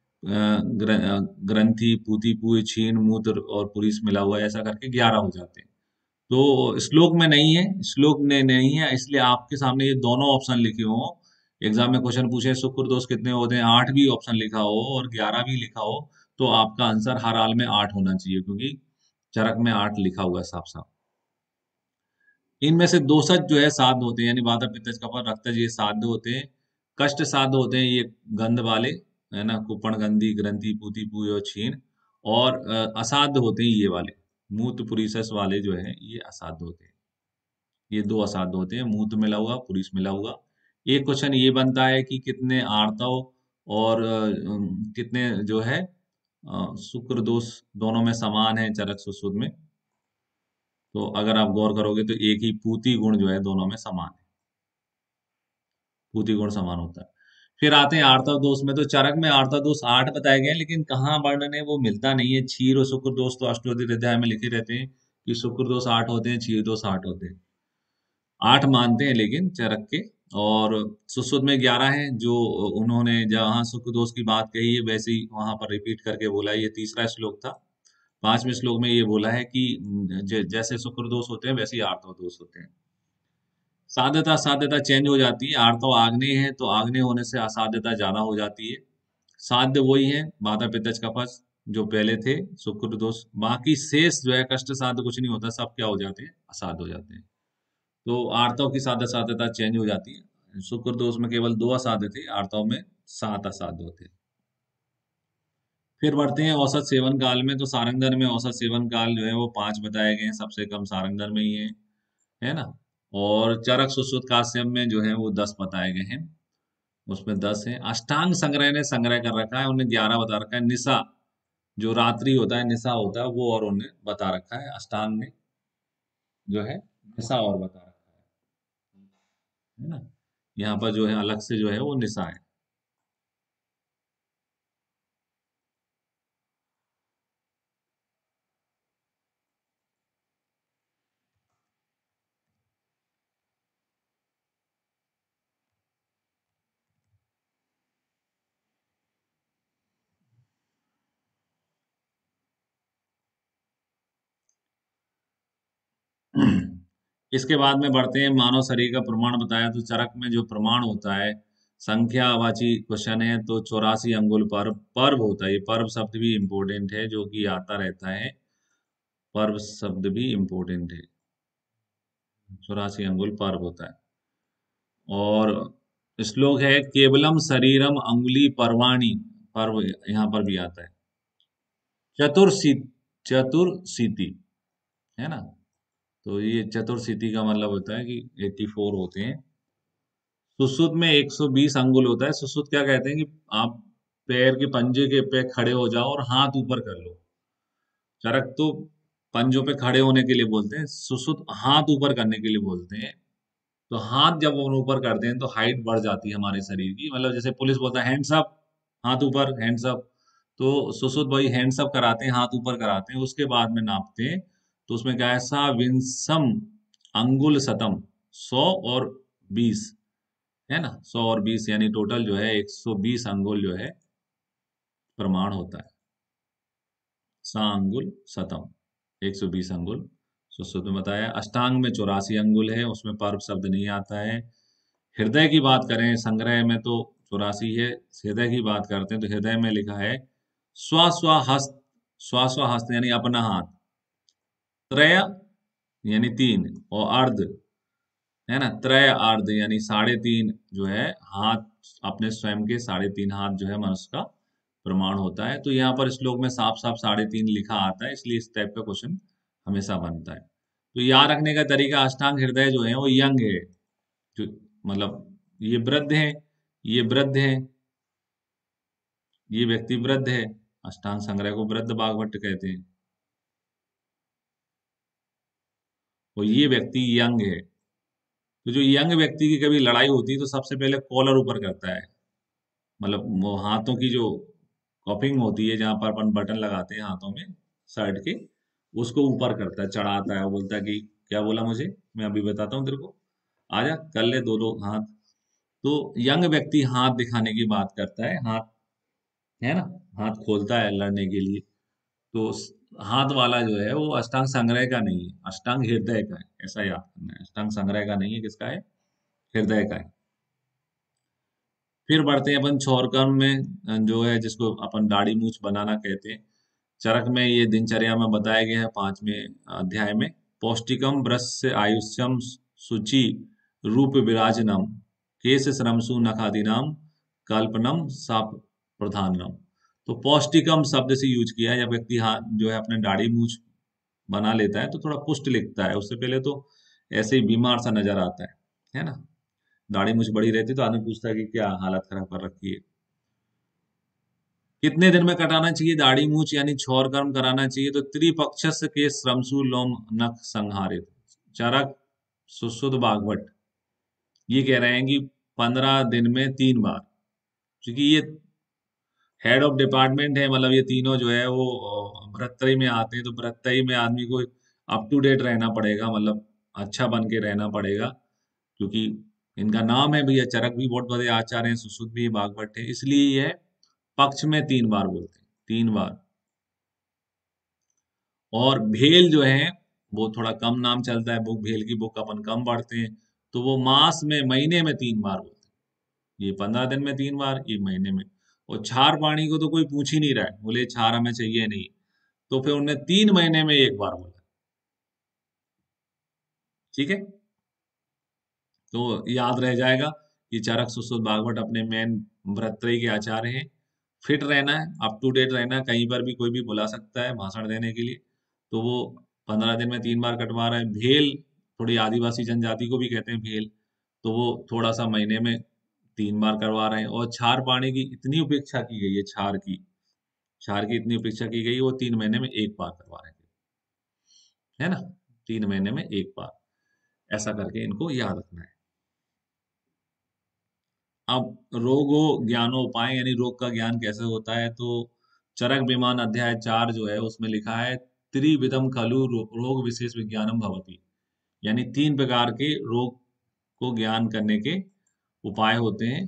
ग्रंथि पूति पुए छीन मूत्र और पुरीस मिला हुआ है, ऐसा करके 11 हो जाते हैं। तो श्लोक में नहीं है, श्लोक में नहीं है, इसलिए आपके सामने ये दोनों ऑप्शन लिखे हो। एग्जाम में क्वेश्चन पूछे शुक्र दोष कितने होते हैं, 8 भी ऑप्शन लिखा हो और 11 भी लिखा हो, तो आपका आंसर हर हाल में 8 होना चाहिए, क्योंकि चरक में 8 लिखा हुआ है साफ साफ। इनमें से दोषज जो है साध होते हैं, यानी वाता पित्तज कफा रक्तज, ये साध होते हैं। कष्ट साध होते हैं ये गंध वाले, है ना, कुपण गंधी ग्रंथि पूति पुय और छीन। और असाध्य होते हैं ये वाले, मूत पुरीसस वाले जो है ये असाध्य होते हैं। ये दो असाध्य होते हैं, मूत मिला हुआ पुरीस मिला हुआ। एक क्वेश्चन ये बनता है कि कितने आर्तव और कितने जो है शुक्र दोष दोनों में समान है चरक सुश्रुत में। तो अगर आप गौर करोगे तो एक ही पूती गुण जो है दोनों में समान है, पूती गुण समान होता है। फिर आते हैं आर्तव दोष में। तो चरक में आर्तव दोष 8 बताए गए हैं, लेकिन कहाँ वर्णन है वो मिलता नहीं है। क्षीर और शुक्र दोष तो अष्टोत्तर अध्याय में लिखे रहते हैं कि शुक्र दोष 8 होते हैं, क्षीर दोष 8 होते हैं। 8 मानते हैं लेकिन चरक के। और सुश्रुत में 11 है, जो उन्होंने जहाँ शुक्र दोष की बात कही है वैसे ही वहां पर रिपीट करके बोला है। ये तीसरा श्लोक था। 5वें श्लोक में ये बोला है कि जैसे शुक्र दोष होते हैं वैसे ही आर्तव दोष होते हैं। साध्यता साध्यता चेंज हो जाती है। आर्तव आग्नेय है तो आग्नेय होने से असाध्यता ज्यादा हो जाती है। साध्य वही है, माता पिता कफस जो पहले थे, शुक्र दोष। बाकी शेष जो है कष्ट साध्य कुछ नहीं होता, सब क्या हो जाते हैं? असाध्य हो जाते हैं। तो आर्तव की साध्य साध्यता चेंज हो जाती है। शुक्र दोष में केवल 2 असाध्य थे, आर्तव में 7 असाध्य होते हैं। फिर बढ़ते हैं औसत सेवन काल में। तो सारंगधर में औसत सेवन काल जो है वो 5 बताए गए हैं, सबसे कम सारंगधर में ही है ना। और चरक सुश्रुत काश्यप में जो है वो 10 बताए गए हैं, उसमें 10 है। अष्टांग संग्रह ने संग्रह कर रखा है, उन्हें 11 बता रखा है। निशा जो रात्रि होता है, निशा होता है, वो और उन्हें बता रखा है, अष्टांग ने जो है निशा और बता रखा है ना। यहाँ पर जो है अलग से जो है वो निशा है। इसके बाद में बढ़ते हैं, मानव शरीर का प्रमाण बताया, तो चरक में जो प्रमाण होता है, संख्यावाची क्वेश्चन है, तो 84 अंगुल पर्व होता है। ये पर्व शब्द भी इम्पोर्टेंट है, जो कि आता रहता है। पर्व शब्द भी इम्पोर्टेंट है। 84 अंगुल पर्व होता है। और श्लोक है, केवलम शरीरम अंगुली पर्वाणी, पर्व यहाँ पर भी आता है। चतुर्सी चतुर्शीति है ना। तो ये चतुर्शीति का मतलब होता है कि 84 होते हैं। सुसुत में 120 अंगुल होता है। सुसुत क्या कहते हैं कि आप पैर के पंजे के पे खड़े हो जाओ और हाथ ऊपर कर लो। चरक तो पंजों पे खड़े होने के लिए बोलते हैं, सुसुत हाथ ऊपर करने के लिए बोलते हैं। तो हाथ जब हम ऊपर करते हैं तो हाइट बढ़ जाती है हमारे शरीर की, मतलब जैसे पुलिस बोलता है हैंड्स अप, हाथ ऊपर, हैंड्स अप। तो सुसुत भाई हैंड्स अप कराते हैं, हाथ ऊपर कराते हैं, उसके बाद में नापते हैं। तो उसमें क्या है, सा विंसम अंगुल शतम, 100 और 20 है ना। 100 और 20 यानी टोटल जो है 120 अंगुल जो है प्रमाण होता है। सा अंगुल शतम, 120 अंगुल सुश्रुत में बताया। अष्टांग में 84 अंगुल है, उसमें पर्व शब्द नहीं आता है। हृदय की बात करें, संग्रह में तो 84 है। हृदय की बात करते हैं तो हृदय में लिखा है स्वास्वहस्त, स्वास्वहस्त यानी अपना हाथ, त्रय यानी 3, और अर्ध है ना, त्रय अर्ध यानी 3.5 जो है हाथ, अपने स्वयं के 3.5 हाथ जो है मनुष्य का प्रमाण होता है। तो यहाँ पर श्लोक में साफ साफ 3.5 लिखा आता है, इसलिए इस टाइप का क्वेश्चन हमेशा बनता है। तो याद रखने का तरीका, अष्टांग हृदय जो है वो यंग है, जो मतलब ये वृद्ध है, ये वृद्ध है, ये व्यक्ति वृद्ध है। अष्टांग संग्रह को वृद्ध बागवट कहते हैं। और ये व्यक्ति यंग है। तो जो यंग व्यक्ति की कभी लड़ाई होती है तो सबसे पहले कॉलर ऊपर करता है, मतलब वो हाथों की जो कॉपिंग होती है, जहां पर अपन बटन लगाते हैं हाथों में शर्ट के, उसको ऊपर करता है, चढ़ाता है, वो बोलता है कि क्या बोला मुझे, मैं अभी बताता हूँ तेरे को, आजा कर ले दो लोग हाथ। तो यंग व्यक्ति हाथ दिखाने की बात करता है, हाथ है ना, हाथ खोलता है लड़ने के लिए। तो हाथ वाला जो है वो अष्टांग संग्रह का नहीं है, अष्टांग हृदय का है, ऐसा याद करना है। अष्टांग संग्रह का नहीं है, किसका है, हृदय का है। फिर बढ़ते हैं अपन छौरकर्म में, जो है जिसको अपन दाढ़ी मूछ बनाना कहते हैं। चरक में ये दिनचर्या में बताया गया है 5वें अध्याय में। पौष्टिकम ब्रस्य आयुष्यम शुचि रूप विराजनम केश श्रमसु नखादीनाम कल्पनम साप प्रधानम। तो पौष्टिकम शब्द से यूज किया है, जब व्यक्ति हाथ जो है अपने दाढ़ी मूछ बना लेता है तो थोड़ा पुष्ट लिखता है, उससे पहले तो ऐसे ही बीमार सा नजर आता है ना। दाढ़ी मूछ बड़ी रहती है तो आदमी पूछता है कि क्या हालत खराब कर रखी है। कितने दिन में कटाना चाहिए दाढ़ी मूछ यानी छौर कर्म कराना चाहिए, तो त्रिपक्षस के श्रमसु लोम नख संहारित। चरक सुश्रुत बागवट ये कह रहे हैं कि 15 दिन में 3 बार, क्योंकि ये हेड ऑफ डिपार्टमेंट है, मतलब ये तीनों जो है वो भ्रतृ में आते हैं। तो भ्रतृ में आदमी को अप टू डेट रहना पड़ेगा, मतलब अच्छा बन के रहना पड़ेगा, क्योंकि इनका नाम है भैया, चरक भी बहुत बड़े आचार्य हैं, सुश्रुत भी बागवट है, इसलिए ये पक्ष में 3 बार बोलते हैं, 3 बार। और भेल जो है वो थोड़ा कम नाम चलता है, बुक भेल की बुक अपन कम पढ़ते हैं, तो वो मास में, महीने में 3 बार बोलते हैं। ये 15 दिन में 3 बार, ये महीने में। और छार पाणी को तो कोई पूछ ही नहीं रहा है, बोले छार हमें चाहिए नहीं, तो फिर उन्हें 3 महीने में 1 बार बोला। ठीक है, तो याद रह जाएगा कि चरक सुश्रुत बागवट अपने मेन भ्रतृ के आचार्य हैं। फिट रहना है, अप टू डेट रहना है, कहीं पर भी कोई भी बुला सकता है भाषण देने के लिए। तो वो 15 दिन में 3 बार कटवा रहा है। भेल थोड़ी आदिवासी जनजाति को भी कहते हैं भेल, तो वो थोड़ा सा महीने में 3 बार करवा रहे हैं। और छार पानी की इतनी उपेक्षा की गई है, छार की, क्षार की इतनी उपेक्षा की गई, वो 3 महीने में एक बार करवा रहे थे, है ना? 3 महीने में एक बार, ऐसा करके इनको याद रखना है। अब रोगो ज्ञानोपाय यानी रोग का ज्ञान कैसे होता है, तो चरक विमान अध्याय 4 जो है उसमें लिखा है त्रिविधम खलु रोग विशेष विज्ञानम भवति, यानी 3 प्रकार के रोग को ज्ञान करने के उपाय होते हैं।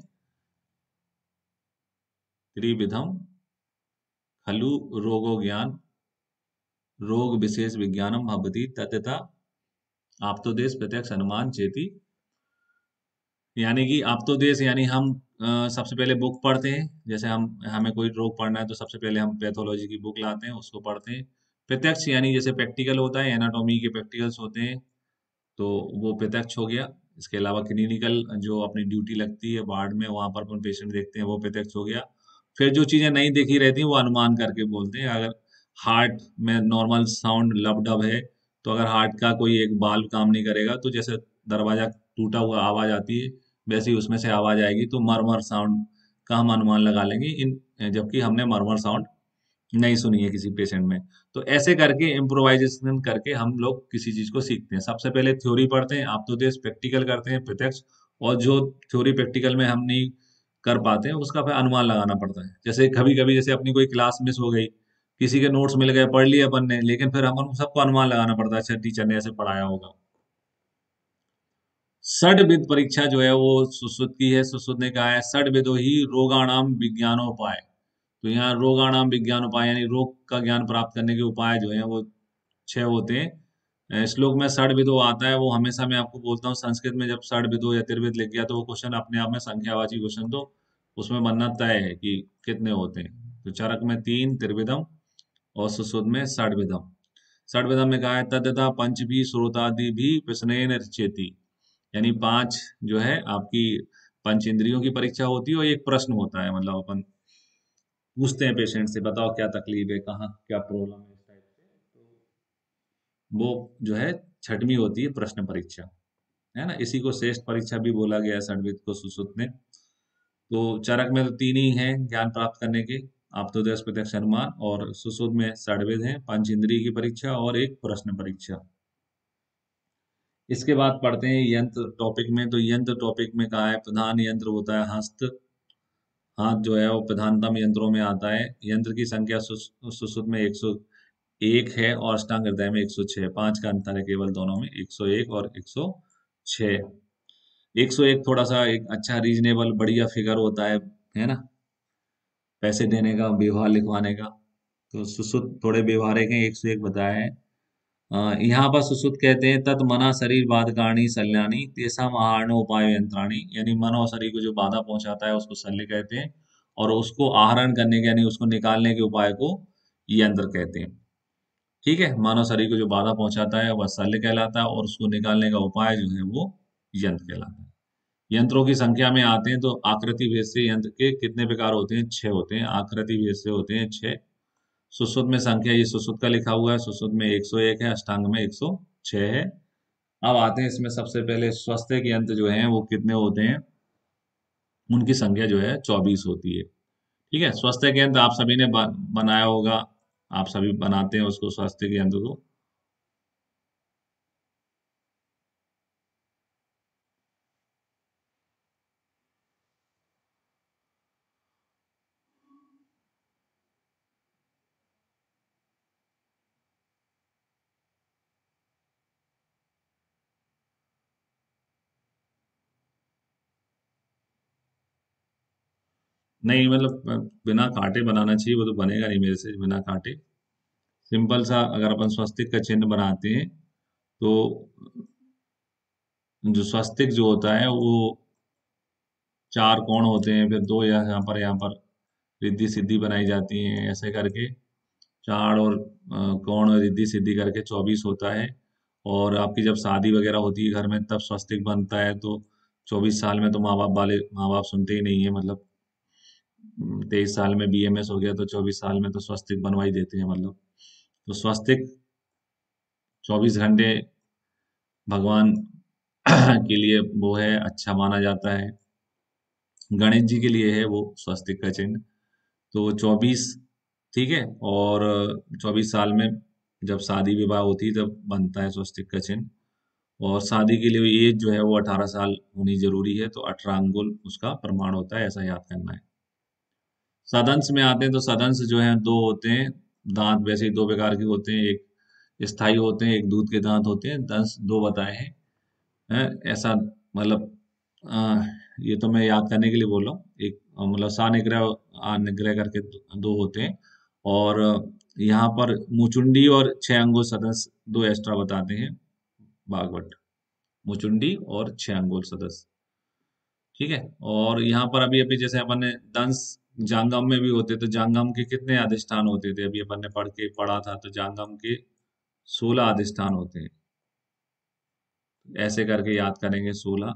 त्रिविधम खलु रोगो ज्ञान रोग विशेष विज्ञानम भवति तथा आप्तोदेश प्रत्यक्ष अनुमान चेती, यानी कि आप्तोदेश यानी हम सबसे पहले बुक पढ़ते हैं, जैसे हमें कोई रोग पढ़ना है तो सबसे पहले हम पैथोलॉजी की बुक लाते हैं, उसको पढ़ते हैं। प्रत्यक्ष यानी जैसे प्रैक्टिकल होता है, एनाटॉमी के प्रैक्टिकल्स होते हैं, तो वो प्रत्यक्ष हो गया। इसके अलावा क्लिनिकल जो अपनी ड्यूटी लगती है वार्ड में, वहां पर अपन पेशेंट देखते हैं, वो प्रत्यक्ष हो गया। फिर जो चीजें नहीं देखी रहती वो अनुमान करके बोलते हैं। अगर हार्ट में नॉर्मल साउंड लब डब है, तो अगर हार्ट का कोई एक बाल्व काम नहीं करेगा, तो जैसे दरवाजा टूटा हुआ आवाज आती है, वैसे ही उसमें से आवाज आएगी, तो मरमर साउंड का हम अनुमान लगा लेंगे, इन जबकि हमने मरमर साउंड नहीं सुनी है किसी पेशेंट में। तो ऐसे करके इम्प्रोवाइजेशन करके हम लोग किसी चीज को सीखते हैं। सबसे पहले थ्योरी पढ़ते हैं, आप तो देश प्रैक्टिकल करते हैं प्रत्यक्ष, और जो थ्योरी प्रैक्टिकल में हम नहीं कर पाते हैं उसका फिर अनुमान लगाना पड़ता है। जैसे कभी कभी जैसे अपनी कोई क्लास मिस हो गई, किसी के नोट्स मिल गए, पढ़ लिए अपन ने, लेकिन फिर हम सबको अनुमान लगाना पड़ता है, अच्छा टीचर ने ऐसे पढ़ाया होगा। षड्विध परीक्षा जो है वो सुश्रुत की है। सुश्रुत ने कहा है षड्विधो ही रोगाणाम विज्ञानोपाय, तो यहाँ रोगाणाम विज्ञानोपाय यानी रोग का ज्ञान प्राप्त करने के उपाय जो है वो 6 होते हैं। श्लोक में षड्विधो आता है, वो हमेशा मैं आपको बोलता हूँ, संस्कृत में जब षड्विधो या त्रिविध लिख गया तो वो क्वेश्चन अपने आप में संख्यावाची क्वेश्चन, तो उसमें बनना तय है कि कितने होते हैं। तो चरक में 3 त्रिविधम और सुश्रुत में षड्विधम। षड्विधम में कहा है तद्यथा पंच भी श्रोतादि भी प्रश्नेन चेती, यानी 5 जो है आपकी पंच इंद्रियों की परीक्षा होती है, और एक प्रश्न होता है, मतलब अपन पूछते हैं पेशेंट से, बताओ क्या तकलीफ है, कहाँ क्या प्रॉब्लम है, इस टाइप से। तो वो जो है छठवीं होती है प्रश्न परीक्षा, है ना? इसी को श्रेष्ठ परीक्षा भी बोला गया है षड्विध को सुश्रुत में। तो चरक में तो 3 ही हैं ज्ञान प्राप्त करने के, आप्तोदय प्रत्यक्ष अनुमान, और सुश्रुत में षड्विध है, पंच इंद्रिय की परीक्षा और एक प्रश्न परीक्षा। इसके बाद पढ़ते हैं यंत्र टॉपिक में। तो यंत्र टॉपिक में कहा है प्रधान यंत्र होता है हस्त, हाथ जो है वो प्रधानतम यंत्रों में आता है। यंत्र की संख्या सुश्रुत में 101 है और अष्टांग हृदय में 106, 5 का अंतर है केवल दोनों में, 101 और 106। 101 थोड़ा सा एक अच्छा रीजनेबल बढ़िया फिगर होता है ना, पैसे देने का, व्यवहार लिखवाने का। तो सुश्रुत थोड़े व्यवहारिक हैं, 101 बताया है। यहाँ पर सुश्रुत कहते हैं तत् मना शरीर बाधकाणी शल्यानी तेषाम आहरणो उपाय यंत्राणी, यानी मन और शरीर को जो बाधा पहुंचाता है उसको शल्य कहते हैं, और उसको आहरण करने के यानी उसको निकालने के उपाय को यंत्र कहते हैं। ठीक है, मानव शरीर को जो बाधा पहुंचाता है वह शल्य कहलाता है, और उसको निकालने का उपाय जो है वो यंत्र कहलाता है। यंत्रों की संख्या में आते हैं तो आकृति भेद से यंत्र के कितने प्रकार होते हैं? 6 होते हैं, आकृति भेद से होते हैं 6। सुश्रुत में संख्या, ये सुश्रुत का लिखा हुआ है, सुश्रुत में 101 है, अष्टांग में 106 है। अब आते हैं इसमें सबसे पहले स्वस्थ के यंत्र जो हैं वो कितने होते हैं? उनकी संख्या जो है 24 होती है। ठीक है, स्वस्थ के यंत्र आप सभी ने बनाया होगा, आप सभी बनाते हैं उसको, स्वास्थ्य के यंत्र को। नहीं मतलब बिना कांटे बनाना चाहिए, वो तो बनेगा नहीं मेरे से बिना कांटे। सिंपल सा अगर अपन स्वस्तिक का चिन्ह बनाते हैं, तो जो स्वस्तिक जो होता है वो 4 कोण होते हैं, फिर 2 यहाँ पर रिद्धि सिद्धि बनाई जाती हैं, ऐसे करके 4 और कोण और रिद्धि सिद्धि करके 24 होता है। और आपकी जब शादी वगैरह होती है घर में तब स्वस्तिक बनता है, तो 24 साल में तो माँ बाप सुनते ही नहीं है, मतलब 23 साल में बीएमएस हो गया तो 24 साल में तो स्वस्तिक बनवा ही देते हैं, मतलब। तो स्वस्तिक 24 घंटे भगवान के लिए वो है, अच्छा माना जाता है। गणेश जी के लिए है वो स्वस्तिक का चिन्ह। तो 24 ठीक है। और 24 साल में जब शादी विवाह होती है तब बनता है स्वस्तिक का चिन्ह। और शादी के लिए एज जो है वो 18 साल होनी जरूरी है, तो 18 अंगुल उसका प्रमाण होता है, ऐसा याद करना है। सदंश में आते हैं तो सदंश जो है दो होते हैं। दांत वैसे ही दो प्रकार के होते हैं, एक स्थायी होते हैं, एक दूध के दांत होते हैं। दंश दो बताए हैं। ऐसा मतलब अ, ये तो मैं याद करने के लिए बोल रहा हूँ। एक मतलब सा निग्रह आ निग्रह करके दो होते हैं। और यहाँ पर मुचुंडी और 6 अंगुल सदस्य दो एक्स्ट्रा बताते हैं भागवत। मुचुंडी और 6 अंगुल सदस्य। ठीक है। और यहाँ पर अभी अभी जैसे अपन ने दंस जांगम में भी होते, तो जांगम के कितने अधिष्ठान होते थे? अभी अपन ने पढ़ा था, तो जांगम के 16 अधिष्ठान होते हैं। ऐसे करके याद करेंगे 16,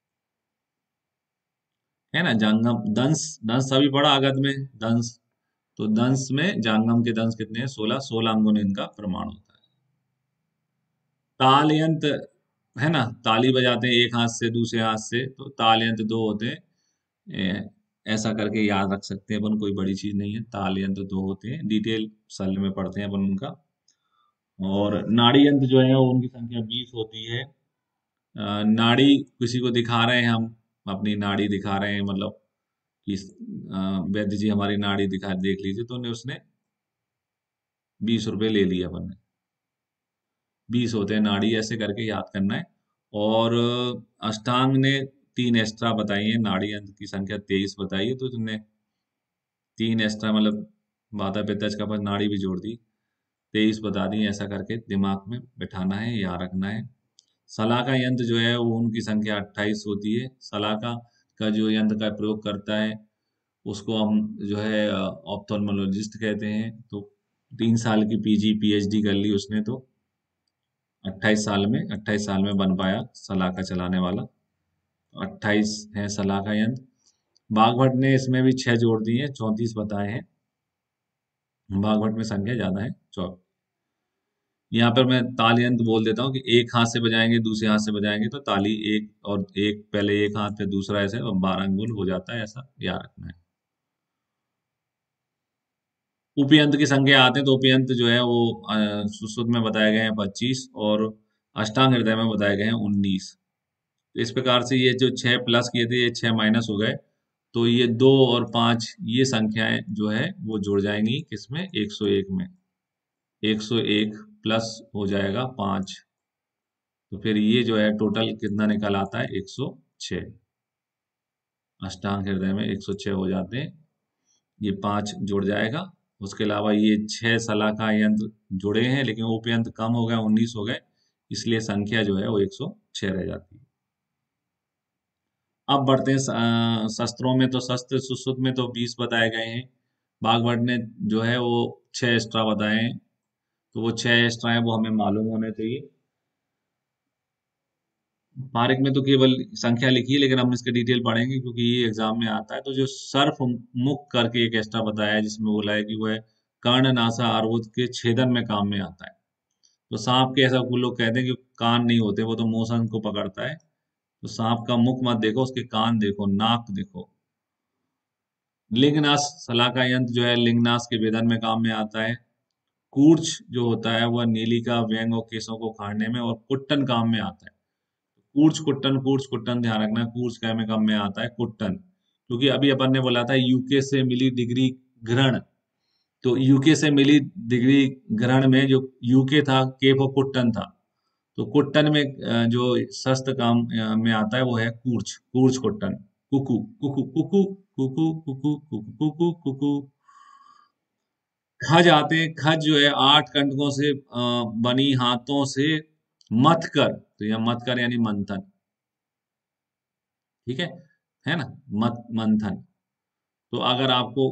है ना। जांगम दंस, दंस अभी पढ़ा आगत में दंस। तो दंस में जांगम के दंस कितने हैं? 16, 16 अंगों ने इनका प्रमाण होता है। ताल यंत्र, है ना, ताली बजाते हैं एक हाथ से दूसरे हाथ से, तो ताल यंत्र दो होते हैं। ए, ऐसा करके याद रख सकते हैं अपन, कोई बड़ी चीज नहीं है। ताल यंत्र दो होते हैं, डिटेल सल में पढ़ते हैं अपन उनका। और नाड़ी यंत्र जो है वो उनकी संख्या 20 होती है। नाड़ी किसी को दिखा रहे हैं हम, अपनी नाड़ी दिखा रहे हैं, मतलब कि वैद्य जी हमारी नाड़ी दिखा देख लीजिए, तो उसने 20 रुपए ले लिए अपन ने। 20 होते हैं नाड़ी, ऐसे करके याद करना है। और अष्टांग ने 3 एक्स्ट्रा बताई है, नाड़ी यंत्र की संख्या 23 बताई है, तो तुमने 3 एक्स्ट्रा मतलब माता पिता का पर नाड़ी भी जोड़ दी, 23 बता दी। ऐसा करके दिमाग में बिठाना है, याद रखना है। सलाका यंत्र जो है वो उनकी संख्या 28 होती है। सलाका का जो यंत्र का प्रयोग करता है उसको हम जो है ऑप्थेल्मोलॉजिस्ट कहते हैं। तो 3 साल की पीजी पीएचडी कर ली उसने, तो 28 साल में बन पाया सलाका चलाने वाला। 28 है सलाका यंत्र। बागभट ने इसमें भी 6 जोड़ दिए हैं, 34 बताए हैं। बागभट में संख्या ज्यादा है, 24। यहाँ पर मैं ताल यंत्र बोल देता हूँ कि एक हाथ से बजाएंगे दूसरे हाथ से बजाएंगे तो ताली एक, और एक पहले एक हाथ पे दूसरा, ऐसे 12 अंगुल हो जाता है, ऐसा याद रखना है। उपयंत्र की संख्या आते हैं तो उपयंत्र जो है वो सुश्रुत में बताए गए हैं 25, और अष्टांग हृदय में बताए गए हैं 19। तो इस प्रकार से ये जो 6 प्लस किए थे ये 6 माइनस हो गए, तो ये 2 और 5 ये संख्याएं जो है वो जुड़ जाएंगी किसमें? 101 में। 101 प्लस हो जाएगा 5, तो फिर ये जो है टोटल कितना निकल आता है? 106। अष्टांग हृदय में 106 हो जाते हैं, ये 5 जुड़ जाएगा। उसके अलावा ये 6 सलाका यंत्र जुड़े हैं, लेकिन उपयंत्र कम हो गए, 19 हो गए, इसलिए संख्या जो है वो 106 रह जाती है। अब बढ़ते हैं शस्त्रों में, तो शस्त्र सुश्रुत में तो 20 बताए गए हैं। बागभट ने जो है वो 6 एक्स्ट्रा बताए हैं, तो वो 6 एक्स्ट्रा है वो हमें मालूम होने चाहिए। मार्क में तो केवल संख्या लिखी है, लेकिन हम इसके डिटेल पढ़ेंगे क्योंकि ये एग्जाम में आता है। तो जो सर्फ मुख करके एक एक्स्ट्रा बताया है, जिसमें बोला है कि वह कर्ण नासा अर्बुद के छेदन में काम में आता है। तो सांप के, ऐसा कुछ लोग कहते हैं कि कान नहीं होते, वो तो मोशन को पकड़ता है। तो सांप का मुख मत देखो, उसके कान देखो, नाक देखो। लिंगनास सलाका यंत्र जो है लिंगनास के वेदन में काम में आता है। कूर्च जो होता है वह नीली का व्यंग और केसों को उखाड़ने में, और कुट्टन काम में आता है। कूर्च कुट्टन ध्यान रखना है, कूर्च क्या में काम में आता है? कुट्टन। क्योंकि अभी अपन ने बोला था यूके से मिली डिग्री ग्रहण, तो यूके से मिली डिग्री ग्रहण में जो यूके था के वो कुट्टन था। तो कुट्टन में जो शस्त्र काम में आता है वो है कूर्च, कूर्च कुट्टन। कुकू कुकू कुकू कुकू कुकू कुकू कुकू कुकू। खज आते हैं, खज जो है 8 कंडकों से बनी हाथों से मथ कर, तो यह मथ कर यानी मंथन। ठीक है ना। मत मंथन। तो अगर आपको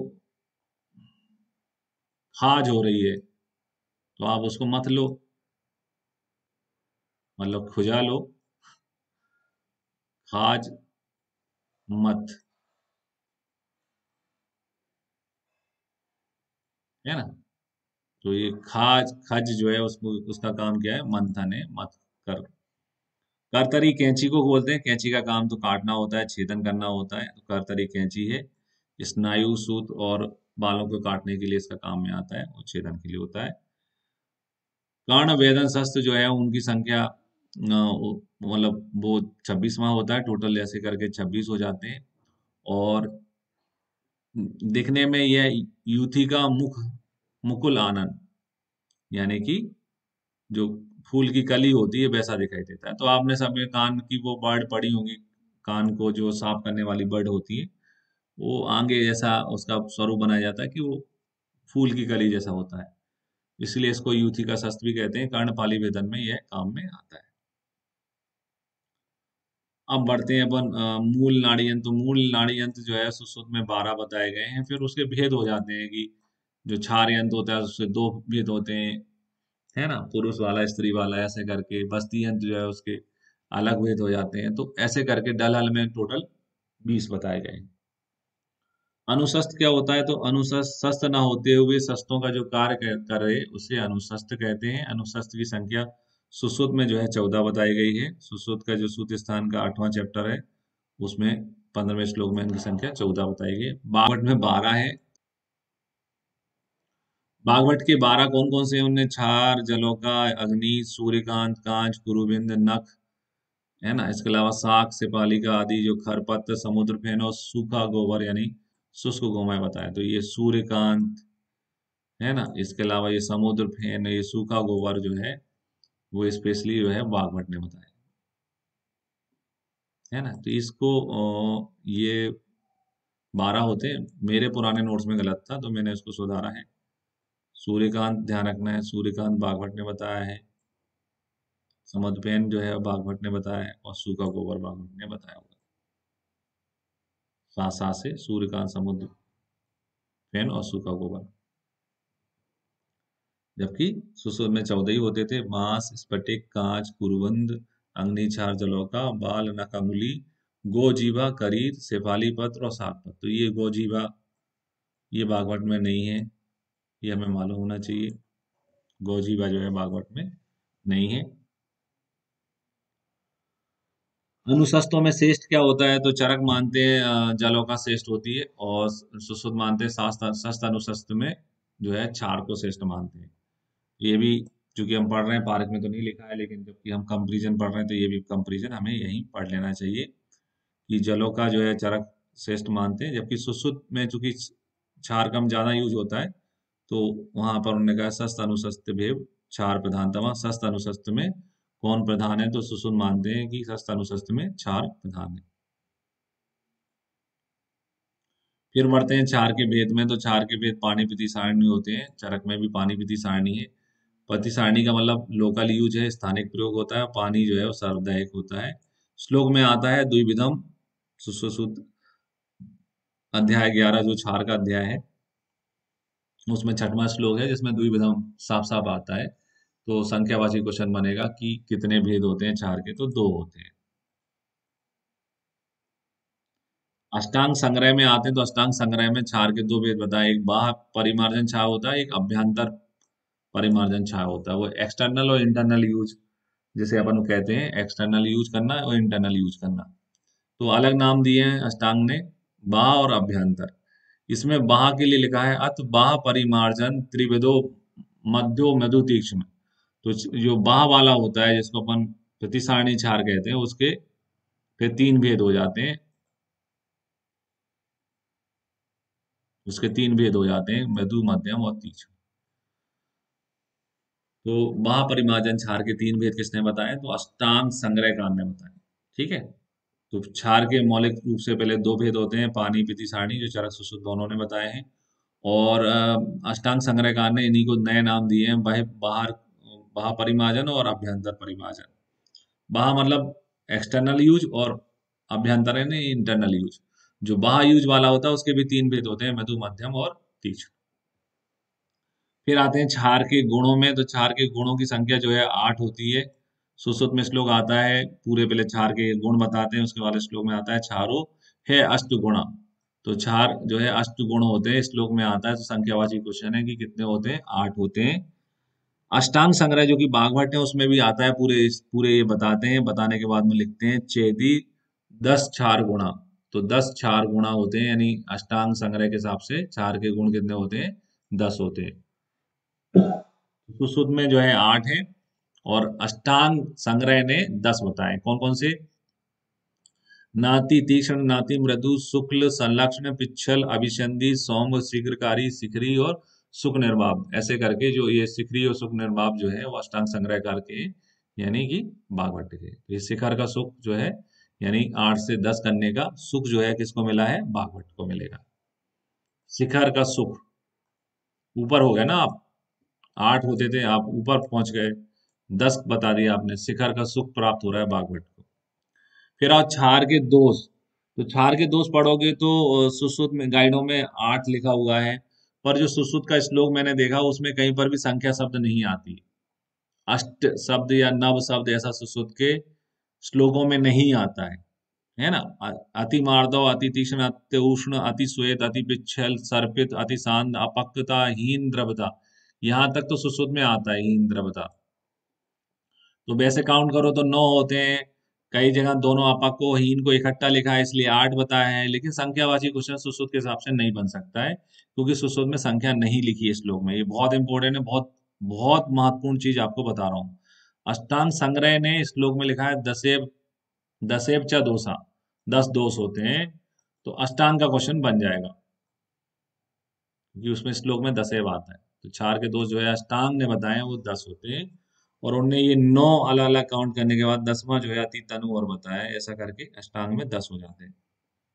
खाज हो रही है तो आप उसको मत लो, मतलब खुजा लो। खाज मत, है ना। तो ये खाज खज जो है उसको, उसका काम क्या है? मंथन है, मत कर। करतरी कैंची को बोलते हैं, कैंची का काम तो काटना होता है, छेदन करना होता है, तो करतरी कैंची है। स्नायु सूत और बालों को काटने के लिए इसका काम में आता है, उच्छेदन के लिए होता है। कर्ण वेदन शस्त्र जो है उनकी संख्या मतलब वो 26वां होता है, टोटल ऐसे करके 26 हो जाते हैं। और दिखने में यह यूथी का मुकुल आनन, यानी कि जो फूल की कली होती है वैसा दिखाई देता है। तो आपने सब में कान की वो बर्ड पढ़ी होंगी, कान को जो साफ करने वाली बर्ड होती है, वो आगे जैसा उसका स्वरूप बनाया जाता है कि वो फूल की कली जैसा होता है, इसलिए इसको यूथी का शस्त्र भी कहते हैं। कर्णपाली वेदन में यह काम में आता है। अब बढ़ते हैं अपन मूल नाड़ी यंत्र। तो मूल नाड़ी यंत्र जो है सुश्रुत में 12 बताए गए हैं। फिर उसके भेद हो जाते हैं कि जो क्षार यंत्र होता है उससे दो भेद होते हैं, है ना, पुरुष वाला स्त्री वाला, ऐसे करके बस्ती यंत्र जो है उसके अलग भेद हो जाते हैं। तो ऐसे करके डल हल में टोटल 20 बताए गए हैं। अनुशस्त्र क्या होता है? तो अनुशस्त्र शस्त्र न होते हुए शस्त्रों का जो कार्य करे उसे अनुशस्त्र कहते हैं। अनुशस्त्र की संख्या सुश्रुत में जो है 14 बताई गई है। सुश्रुत का जो सूत स्थान का 8वां चैप्टर है उसमें 15वें श्लोक में इनकी संख्या 14 बताई गई है। बागवट में 12 है। बागवट के 12 कौन कौन से हैं? उनमें क्षार, जलौका, अग्नि, सूर्यकांत, कांच, कुरुबिंद, नख, है ना। इसके अलावा शाक, सिपालिका आदि जो खरपतवार, समुद्र फेन और सूखा गोबर यानी शुष्क गोमय बताया। तो ये सूर्यकांत, है ना, इसके अलावा ये समुद्र फेन, ये सूखा गोबर जो है वो स्पेशली जो है बागवट ने बताया, है ना। तो इसको ये 12 होते हैं। मेरे पुराने नोट्स में गलत था तो मैंने इसको सुधारा है। सूर्यकांत ध्यान रखना है, सूर्यकांत बागभट्ट ने बताया है। समुद्रपेन जो है बागभट्ट ने बताया है, और सूखा गोबर बागभट्ट ने बताया होगा। सा से सूर्यकांत, समुद्रपेन और सूखा गोबर। जबकि सुसुर में 14 ही होते थे। बांस, स्फटिक, कांच, कुरुबंद, अग्नि, क्षार, जलौका, बाल, नख, अंगुली, गोजीबा, करीर, शेफाली पत्र और साग पत्र। तो ये गोजीबा ये बागवट में नहीं है, ये हमें मालूम होना चाहिए। गोजीबा जो है बागवट में नहीं है। अनुशस्त्रों में श्रेष्ठ क्या होता है? तो चरक मानते हैं जलौका श्रेष्ठ होती है, और सुश्रुत मानते हैं शस्त्र अनुशस्त्र में जो है क्षार को श्रेष्ठ मानते हैं। ये भी चूंकि हम पढ़ रहे हैं, पार्क में तो नहीं लिखा है, लेकिन जबकि हम कंपैरिजन पढ़ रहे हैं तो ये भी कंपैरिजन हमें यहीं पढ़ लेना चाहिए कि जलों का जो है चरक श्रेष्ठ मानते हैं। जबकि सुश्रुत में चूंकि क्षार कम ज्यादा यूज होता है, तो वहां पर उन्होंने कहा शस्त्र अनुशस्त्र भेद क्षार प्रधानतम। शस्त्र अनुशस्त्र में कौन प्रधान है? तो सुश्रुत मानते हैं कि शस्त्र अनुशस्त्र में क्षार प्रधान है। फिर बढ़ते हैं क्षार के भेद में। तो क्षार के भेद पानी पीति सारणी होते हैं। चरक में भी पानी पीति सारणी है। पति सारणी का मतलब लोकल यूज है, स्थानिक प्रयोग होता है। पानी जो है वो सार्वधायिक होता है। श्लोक में आता है द्विविधम सुश्रुत अध्याय 11 जो क्षार का अध्याय है, उसमें 6वां श्लोक है जिसमें द्विविधम साफ साफ आता है। तो संख्यावाची क्वेश्चन बनेगा कि कितने भेद होते हैं क्षार के? तो 2 होते हैं। अष्टांग संग्रह में आते हैं। तो अष्टांग संग्रह में क्षार के 2 भेद बताए। एक बाह्य परिमार्जन क्षार होता है, एक अभ्यंतर परिमार्जन क्षार होता है। वो एक्सटर्नल और इंटरनल यूज जिसे अपन कहते हैं, एक्सटर्नल यूज करना और इंटरनल यूज करना। तो अलग नाम दिए हैं अष्टांग ने, बाह्य और अभ्यंतर। इसमें बाह्य के लिए लिखा है अत बाह्य परिमार्जन त्रिविधो मध्यो मधु तीक्ष्ण। तो जो बाह्य वाला होता है जिसको अपन प्रतिसारणी क्षार कहते हैं, उसके फिर 3 भेद हो जाते हैं। उसके 3 भेद हो जाते हैं, मृदु, मध्यम और तीक्ष्ण। तो महापरिमार्जन क्षार के 3 भेद किसने बताए? तो अष्टांग संग्रहकार ने बताए। ठीक है। तो क्षार के मौलिक रूप से पहले 2 भेद होते हैं, पानी पीति सारणी जो चरक सुश्रुत दोनों ने बताए हैं। और अष्टांग संग्रहकार ने इन्हीं को नए नाम दिए हैं, बाह्य परिमार्जन और अभ्यंतर परिमार्जन। बाह्य मतलब एक्सटर्नल यूज, और अभ्यंतर है इंटरनल यूज। जो बाह्य यूज वाला होता है उसके भी 3 भेद होते हैं, मृदु, मध्यम और तीक्ष्ण। फिर आते हैं क्षार के गुणों में। तो क्षार के गुणों की संख्या जो है 8 होती है। सुश्रुत में श्लोक आता है, पूरे पहले क्षार के गुण बताते हैं, उसके बाद श्लोक में आता है क्षारो है अष्ट गुणा। तो क्षार जो है अष्ट गुण होते हैं, श्लोक में आता है। तो संख्यावाची क्वेश्चन है कि कितने होते हैं? 8 होते हैं। अष्टांग संग्रह जो कि बागभट्ट है उसमें भी आता है, पूरे पूरे ये बताते हैं, बताने के बाद में लिखते हैं चेदी 10 क्षार गुणा। तो 10 क्षार गुणा होते हैं, यानी अष्टांग संग्रह के हिसाब से क्षार के गुण कितने होते हैं? 10 होते हैं। सुश्रुत में जो है 8 है, और अष्टांग संग्रह ने 10 बताए। कौन कौन से? नाति तीक्ष्ण, नाति मृदु, शुक्ल, संलक्षण, पिच्छल, अभिसंधि, सौम्य, शीघ्रकारी, शिखरी और सुख निर्वाप, ऐसे करके जो ये शिखरी और सुख निर्वाप जो है वो अष्टांग संग्रहकार के हैं, यानी कि बागभट्ट के। तो ये शिखर का सुख जो है, यानी 8 से 10 करने का सुख जो है किसको मिला है? बागभट्ट को मिलेगा। शिखर का सुख ऊपर हो गया ना, आप 8 होते थे, आप ऊपर पहुंच गए, 10 बता दिया आपने, शिखर का सुख प्राप्त हो रहा है बागभट्ट को। फिर आओ क्षार के दोष। तो क्षार के दोष पढ़ोगे तो सुश्रुत में गाइडों में 8 लिखा हुआ है, पर जो सुश्रुत का श्लोक मैंने देखा उसमें कहीं पर भी संख्या शब्द नहीं आती। अष्ट शब्द या नव शब्द ऐसा सुश्रुत के श्लोकों में नहीं आता है ना? अति मार्दव, अति तीक्ष्ण, अति उष्ण, अति श्वेत, अति पिच्छल, सर्पित, अति शांत, अपक्वता, हीन द्रवता, यहाँ तक तो सुश्रुत में आता है हीन द्रवता। तो वैसे काउंट करो तो 9 होते हैं। कई जगह दोनों अपक को हीन को इकट्ठा लिखा है, इसलिए 8 बताया है, लेकिन संख्यावाची क्वेश्चन सुश्रुत के हिसाब से नहीं बन सकता है, क्योंकि सुश्रुत में संख्या नहीं लिखी है श्लोक में। ये बहुत इंपॉर्टेंट है, बहुत बहुत महत्वपूर्ण चीज आपको बता रहा हूँ। अष्टांग संग्रह ने श्लोक में लिखा है दसेव, दसेव च दोषा, 10 दोष होते हैं, तो अष्टांग का क्वेश्चन बन जाएगा, क्योंकि उसमें श्लोक में दसेव आता है। तो क्षार के दोष जो है अष्टांग ने बताए हैं वो 10 होते हैं, और उनने ये 9 अलग अलग काउंट करने के बाद 10वां जो है अति तनु और बताया है, ऐसा करके अष्टांग में 10 हो जाते हैं।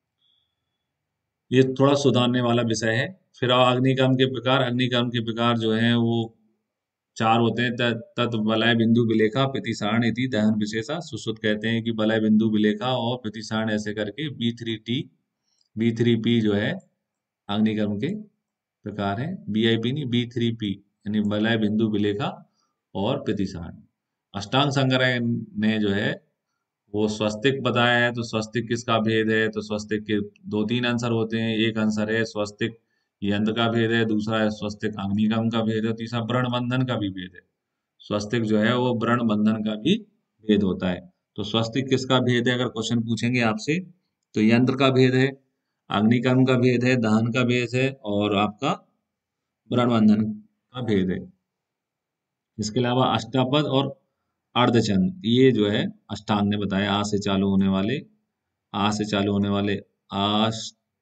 ये थोड़ा सुधारने वाला विषय है। फिर आओ अग्निकर्म के प्रकार। अग्निकर्म के प्रकार जो है वो 4 होते हैं। तत् बलय बिंदु विलेखा प्रतिसारण इति दहन विशेषा। सुश्रुत कहते हैं कि बलय बिंदु विलेखा और प्रतिसारण ऐसे करके B3T B3P जो है अग्निकर्म के प्रकार है। BIP नहीं, B3P, यानी बलय बिंदु विलेखा और प्रतिसारण। अष्टांग संग्रह ने जो है वो स्वस्तिक बताया है। तो स्वस्तिक किसका भेद है? तो स्वस्तिक के 2-3 आंसर होते हैं। एक आंसर है स्वस्तिक यंत्र का भेद है, दूसरा है स्वस्तिक अग्निकर्म का भेद है, तीसरा वर्ण बंधन का भी भेद है। स्वस्तिक जो है वो वर्ण बंधन का भी भेद होता है। तो स्वस्तिक किसका भेद है अगर क्वेश्चन पूछेंगे आपसे, तो यंत्र का भेद है, अग्निकर्म का भेद है, दहन का भेद है, और आपका वर्ण बंधन का भेद है। इसके अलावा अष्टापद और अर्धचंद, ये जो है अष्टांग ने बताया। आ से चालू होने वाले, आ से चालू होने वाले अष्ट,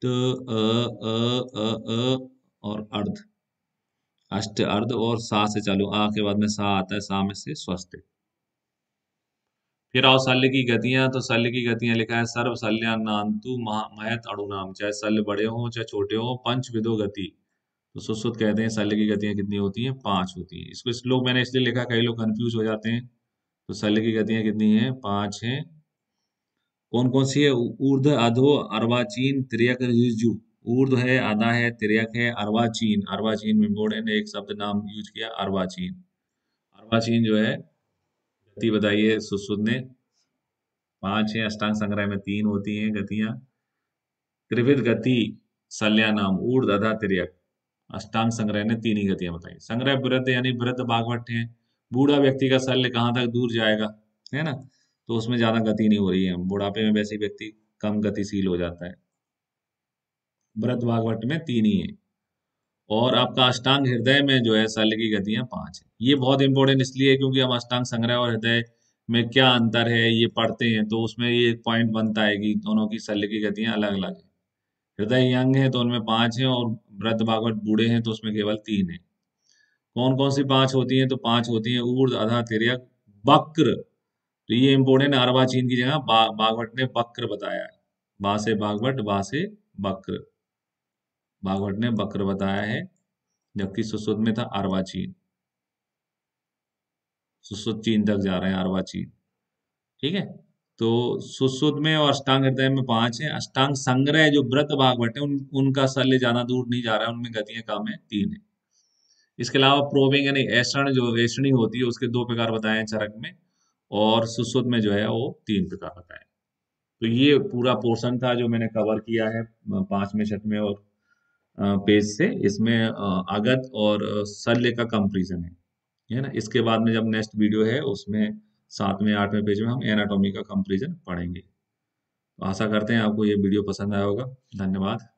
और अर्ध, अष्ट अर्ध, और सा से चालू, आ के बाद में सा आता है, सा में से स्वस्तिक। फिर आओ शल्य की गतियां। तो शल्य की गतियां लिखा है सर्व शल्यानांतु महत अणुनाम, चाहे शल्य बड़े हों चाहे छोटे हों, पंच विदो गति। तो सुश्रुत कहते हैं शल्य की गतियां कितनी होती हैं? 5 होती हैं। इसको श्लोक मैंने इसलिए लिखा, कई लोग कंफ्यूज हो जाते हैं। तो शल्य की गतियां कितनी हैं? 5 हैं। कौन कौन सी है? ऊर्ध्व, अधो, अर्वाचीन, तिर्यक, ऋजु। ऊर्ध्व है, आधा है, तिर्यक है, अर्वाचीन। अर्वाचीन में बोर्ड ने एक शब्द नाम यूज किया, अर्वाचीन। अर्वाचीन जो है गति बताइए सुश्रुत ने। 5 है। अष्टांग संग्रह में 3 होती हैं गतियां। त्रिविध गति शल्या नाम, ऊर्ध्व, अधा, तिर्यक। अष्टांग संग्रह ने 3 ही गतियां बताई। संग्रह वृद्ध यानी वृद्ध बागवट है। बूढ़ा व्यक्ति का शल्य कहाँ तक दूर जाएगा, है ना? तो उसमें ज्यादा गति नहीं हो रही है, बुढ़ापे में वैसे ही व्यक्ति कम गतिशील हो जाता है। वृद्ध बागवट में 3 ही है। और आपका अष्टांग हृदय में जो है शल्य की गतियां 5 है। ये बहुत इंपॉर्टेंट इसलिए है क्योंकि हम अष्टांग संग्रह और हृदय में क्या अंतर है ये पढ़ते हैं, तो उसमें ये एक पॉइंट बनता है कि दोनों की शल्य की गतियां अलग अलग है। हृदय यंग है तो उनमें 5 है, और वृद्ध बागवट बूढ़े हैं तो उसमें केवल 3 है। कौन कौन सी 5 होती हैं? तो 5 होती हैं ऊर्ध्व, अधा, तिर्यक, वक्र। तो ये इंपॉर्टेंट, अर्वाचीन की जगह बागवट ने वक्र बताया है। बा से बागवट, बा से वक्र, बागवट ने वक्र बताया है, जबकि सुश्रुत में था अर्वाचीन। सुश्रुत चीन तक जा रहे हैं, अर्वाचीन। ठीक है। तो सुश्रुत में और अष्टांग हृदय में 5 है। अष्टांग संग्रह जो वृत्त भागवत है उनका शल्य ज्यादा दूर नहीं जा रहा है, उनमें गतियां कम है, 3 है। इसके अलावा प्रोबिंग यानी ऐषण, जो ऐषणी होती है उसके 2 प्रकार बताए हैं चरक में, और सुश्रुत में जो है वो 3 प्रकार बताए। तो ये पूरा पोर्शन था जो मैंने कवर किया है 5वें 6वें और पेज से। इसमें आगत और शल्य का कंपैरिजन है ना? इसके बाद में जब नेक्स्ट वीडियो है उसमें 7वें 8वें पेज में हम एनाटॉमी का कंपैरिजन पढ़ेंगे। आशा करते हैं आपको ये वीडियो पसंद आया होगा। धन्यवाद।